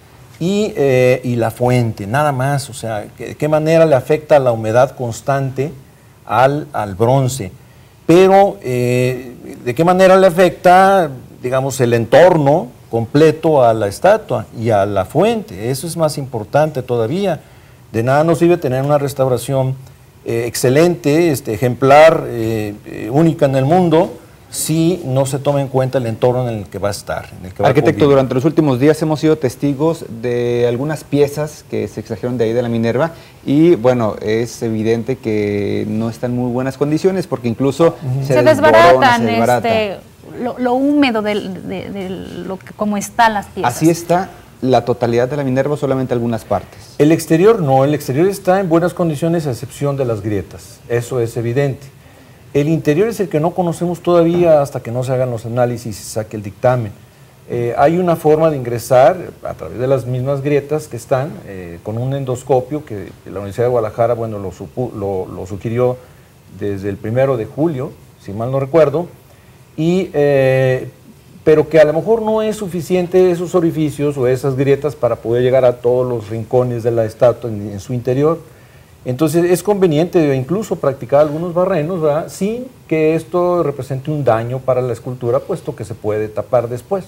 y, eh, y la fuente, nada más. O sea, de qué manera le afecta la humedad constante al, al bronce, pero eh, de qué manera le afecta, digamos, el entorno completo a la estatua y a la fuente. Eso es más importante todavía. De nada nos sirve tener una restauración eh, excelente, este, ejemplar, eh, eh, única en el mundo, si no se toma en cuenta el entorno en el que va a estar. En el que va Arquitecto, a durante los últimos días hemos sido testigos de algunas piezas que se extrajeron de ahí de la Minerva y, bueno, es evidente que no están en muy buenas condiciones porque incluso uh-huh. se, se desbaratan, se desbaratan. Este, lo, lo húmedo de, de, de lo que, como están las piezas. ¿Así está la totalidad de la Minerva o solamente algunas partes? El exterior no, el exterior está en buenas condiciones a excepción de las grietas, eso es evidente. El interior es el que no conocemos todavía hasta que no se hagan los análisis y se saque el dictamen. Eh, hay una forma de ingresar a través de las mismas grietas que están, eh, con un endoscopio que la Universidad de Guadalajara, bueno, lo, supu, lo, lo sugirió desde el primero de julio, si mal no recuerdo, y, eh, pero que a lo mejor no es suficiente esos orificios o esas grietas para poder llegar a todos los rincones de la estatua en, en su interior. Entonces es conveniente incluso practicar algunos barrenos, ¿verdad?, sin que esto represente un daño para la escultura, puesto que se puede tapar después.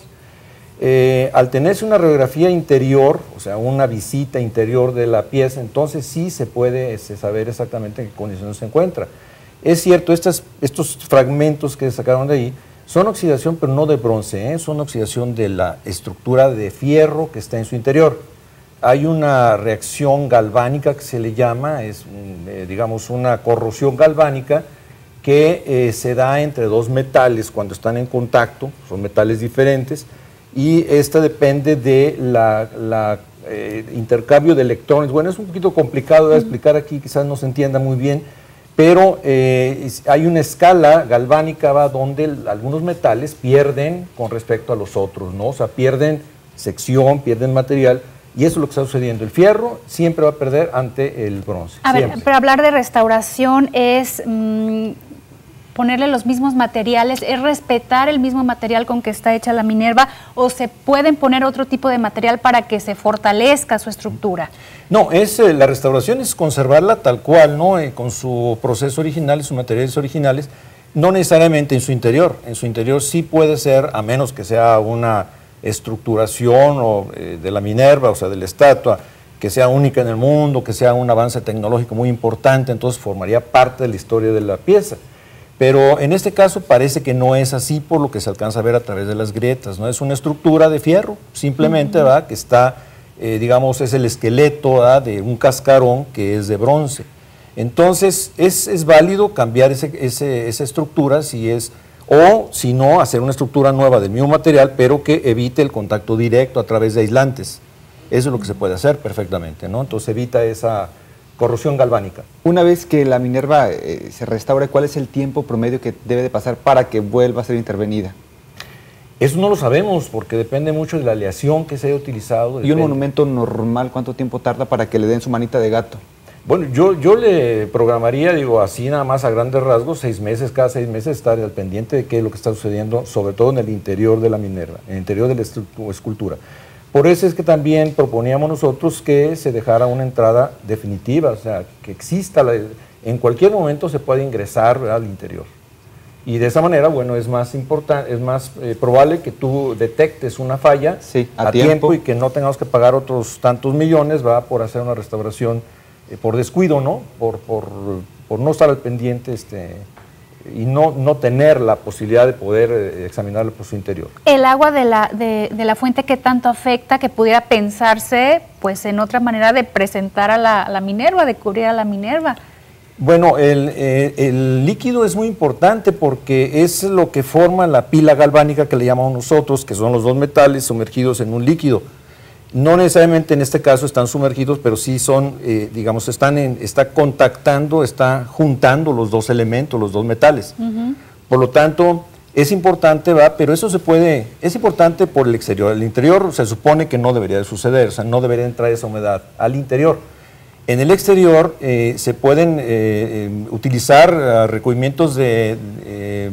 Eh, al tenerse una radiografía interior, o sea, una visita interior de la pieza, entonces sí se puede este, saber exactamente en qué condiciones se encuentra. Es cierto, estas, estos fragmentos que sacaron de ahí son oxidación, pero no de bronce, ¿eh? Son oxidación de la estructura de fierro que está en su interior. Hay una reacción galvánica que se le llama, es eh, digamos una corrosión galvánica que eh, se da entre dos metales cuando están en contacto, son metales diferentes, y esta depende de la, la eh, intercambio de electrones. Bueno, es un poquito complicado de explicar aquí, quizás no se entienda muy bien, pero eh, hay una escala galvánica va, donde el, algunos metales pierden con respecto a los otros, ¿no? O sea, pierden sección, pierden material. Y eso es lo que está sucediendo. El fierro siempre va a perder ante el bronce. A siempre. ver, pero hablar de restauración es mmm, ponerle los mismos materiales, es respetar el mismo material con que está hecha la Minerva, o se pueden poner otro tipo de material para que se fortalezca su estructura. No, es, eh, la restauración es conservarla tal cual, ¿no? Eh, con su proceso original y sus materiales originales, no necesariamente en su interior. En su interior sí puede ser, a menos que sea una estructuración o, eh, de la Minerva, o sea, de la estatua, que sea única en el mundo, que sea un avance tecnológico muy importante, entonces formaría parte de la historia de la pieza. Pero en este caso parece que no es así por lo que se alcanza a ver a través de las grietas, ¿no? Es una estructura de fierro, simplemente, ¿verdad?, que está, eh, digamos, es el esqueleto, ¿verdad?, de un cascarón que es de bronce. Entonces, es, es válido cambiar ese, ese, esa estructura si es... o si no, hacer una estructura nueva del mismo material, pero que evite el contacto directo a través de aislantes. Eso es lo que se puede hacer perfectamente, ¿no? Entonces evita esa corrosión galvánica. Una vez que la Minerva eh, se restaure, ¿cuál es el tiempo promedio que debe de pasar para que vuelva a ser intervenida? Eso no lo sabemos, porque depende mucho de la aleación que se haya utilizado. ¿Y un monumento normal cuánto tiempo tarda para que le den su manita de gato? Bueno, yo, yo le programaría, digo, así nada más a grandes rasgos, seis meses, cada seis meses estar al pendiente de qué es lo que está sucediendo, sobre todo en el interior de la Minerva, en el interior de la escultura. por eso es que también proponíamos nosotros que se dejara una entrada definitiva, o sea, que exista, la, en cualquier momento se puede ingresar, ¿verdad?, al interior. Y de esa manera, bueno, es más importante, es más eh, probable que tú detectes una falla sí, a, a tiempo. tiempo y que no tengamos que pagar otros tantos millones, va, por hacer una restauración eh, por descuido, ¿no? Por, por, por no estar al pendiente, este, y no, no tener la posibilidad de poder eh, examinarlo por su interior. El agua de la, de, de la fuente, ¿qué tanto afecta que pudiera pensarse pues en otra manera de presentar a la, a la Minerva, de cubrir a la Minerva? Bueno, el, eh, el líquido es muy importante porque es lo que forma la pila galvánica que le llamamos nosotros, que son los dos metales sumergidos en un líquido. No necesariamente en este caso están sumergidos, pero sí son, eh, digamos, están en, está contactando, está juntando los dos elementos, los dos metales. Uh-huh. Por lo tanto, es importante, ¿va? Pero eso se puede, es importante por el exterior. El interior se supone que no debería de suceder, o sea, no debería entrar esa humedad al interior. En el exterior eh, se pueden eh, eh, utilizar uh, recubrimientos de, eh,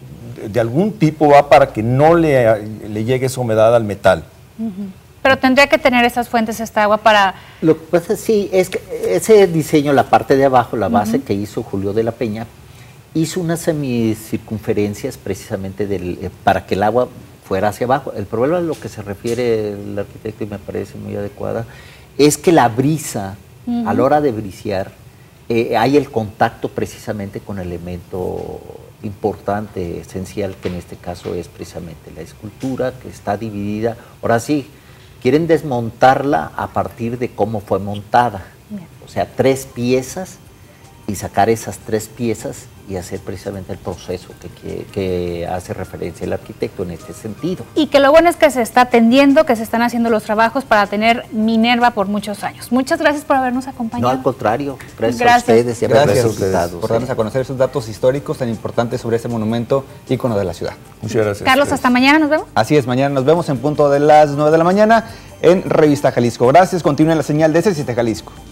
de algún tipo, ¿va? Para que no le, le llegue esa humedad al metal. Uh-huh. Pero tendría que tener esas fuentes, esta agua para... Lo que pasa sí, es que ese diseño, la parte de abajo, la base uh-huh. que hizo Julio de la Peña, hizo unas semicircunferencias precisamente del, eh, para que el agua fuera hacia abajo. El problema a lo que se refiere el arquitecto, y me parece muy adecuada, es que la brisa, uh-huh. a la hora de brisear, eh, hay el contacto precisamente con el elemento importante, esencial, que en este caso es precisamente la escultura, que está dividida. Ahora sí, quieren desmontarla a partir de cómo fue montada. Bien. O sea, tres piezas y sacar esas tres piezas y hacer precisamente el proceso que, que, que hace referencia el arquitecto en este sentido. Y que lo bueno es que se está atendiendo, que se están haciendo los trabajos para tener Minerva por muchos años. Muchas gracias por habernos acompañado. No, al contrario, gracias, gracias. a ustedes y a gracias a ustedes por darnos a conocer esos datos históricos tan importantes sobre este monumento ícono de la ciudad. Muchas gracias. Carlos, hasta mañana nos vemos. Así es, mañana nos vemos en punto de las nueve de la mañana en Revista Jalisco. Gracias, continúen la señal de C siete Jalisco.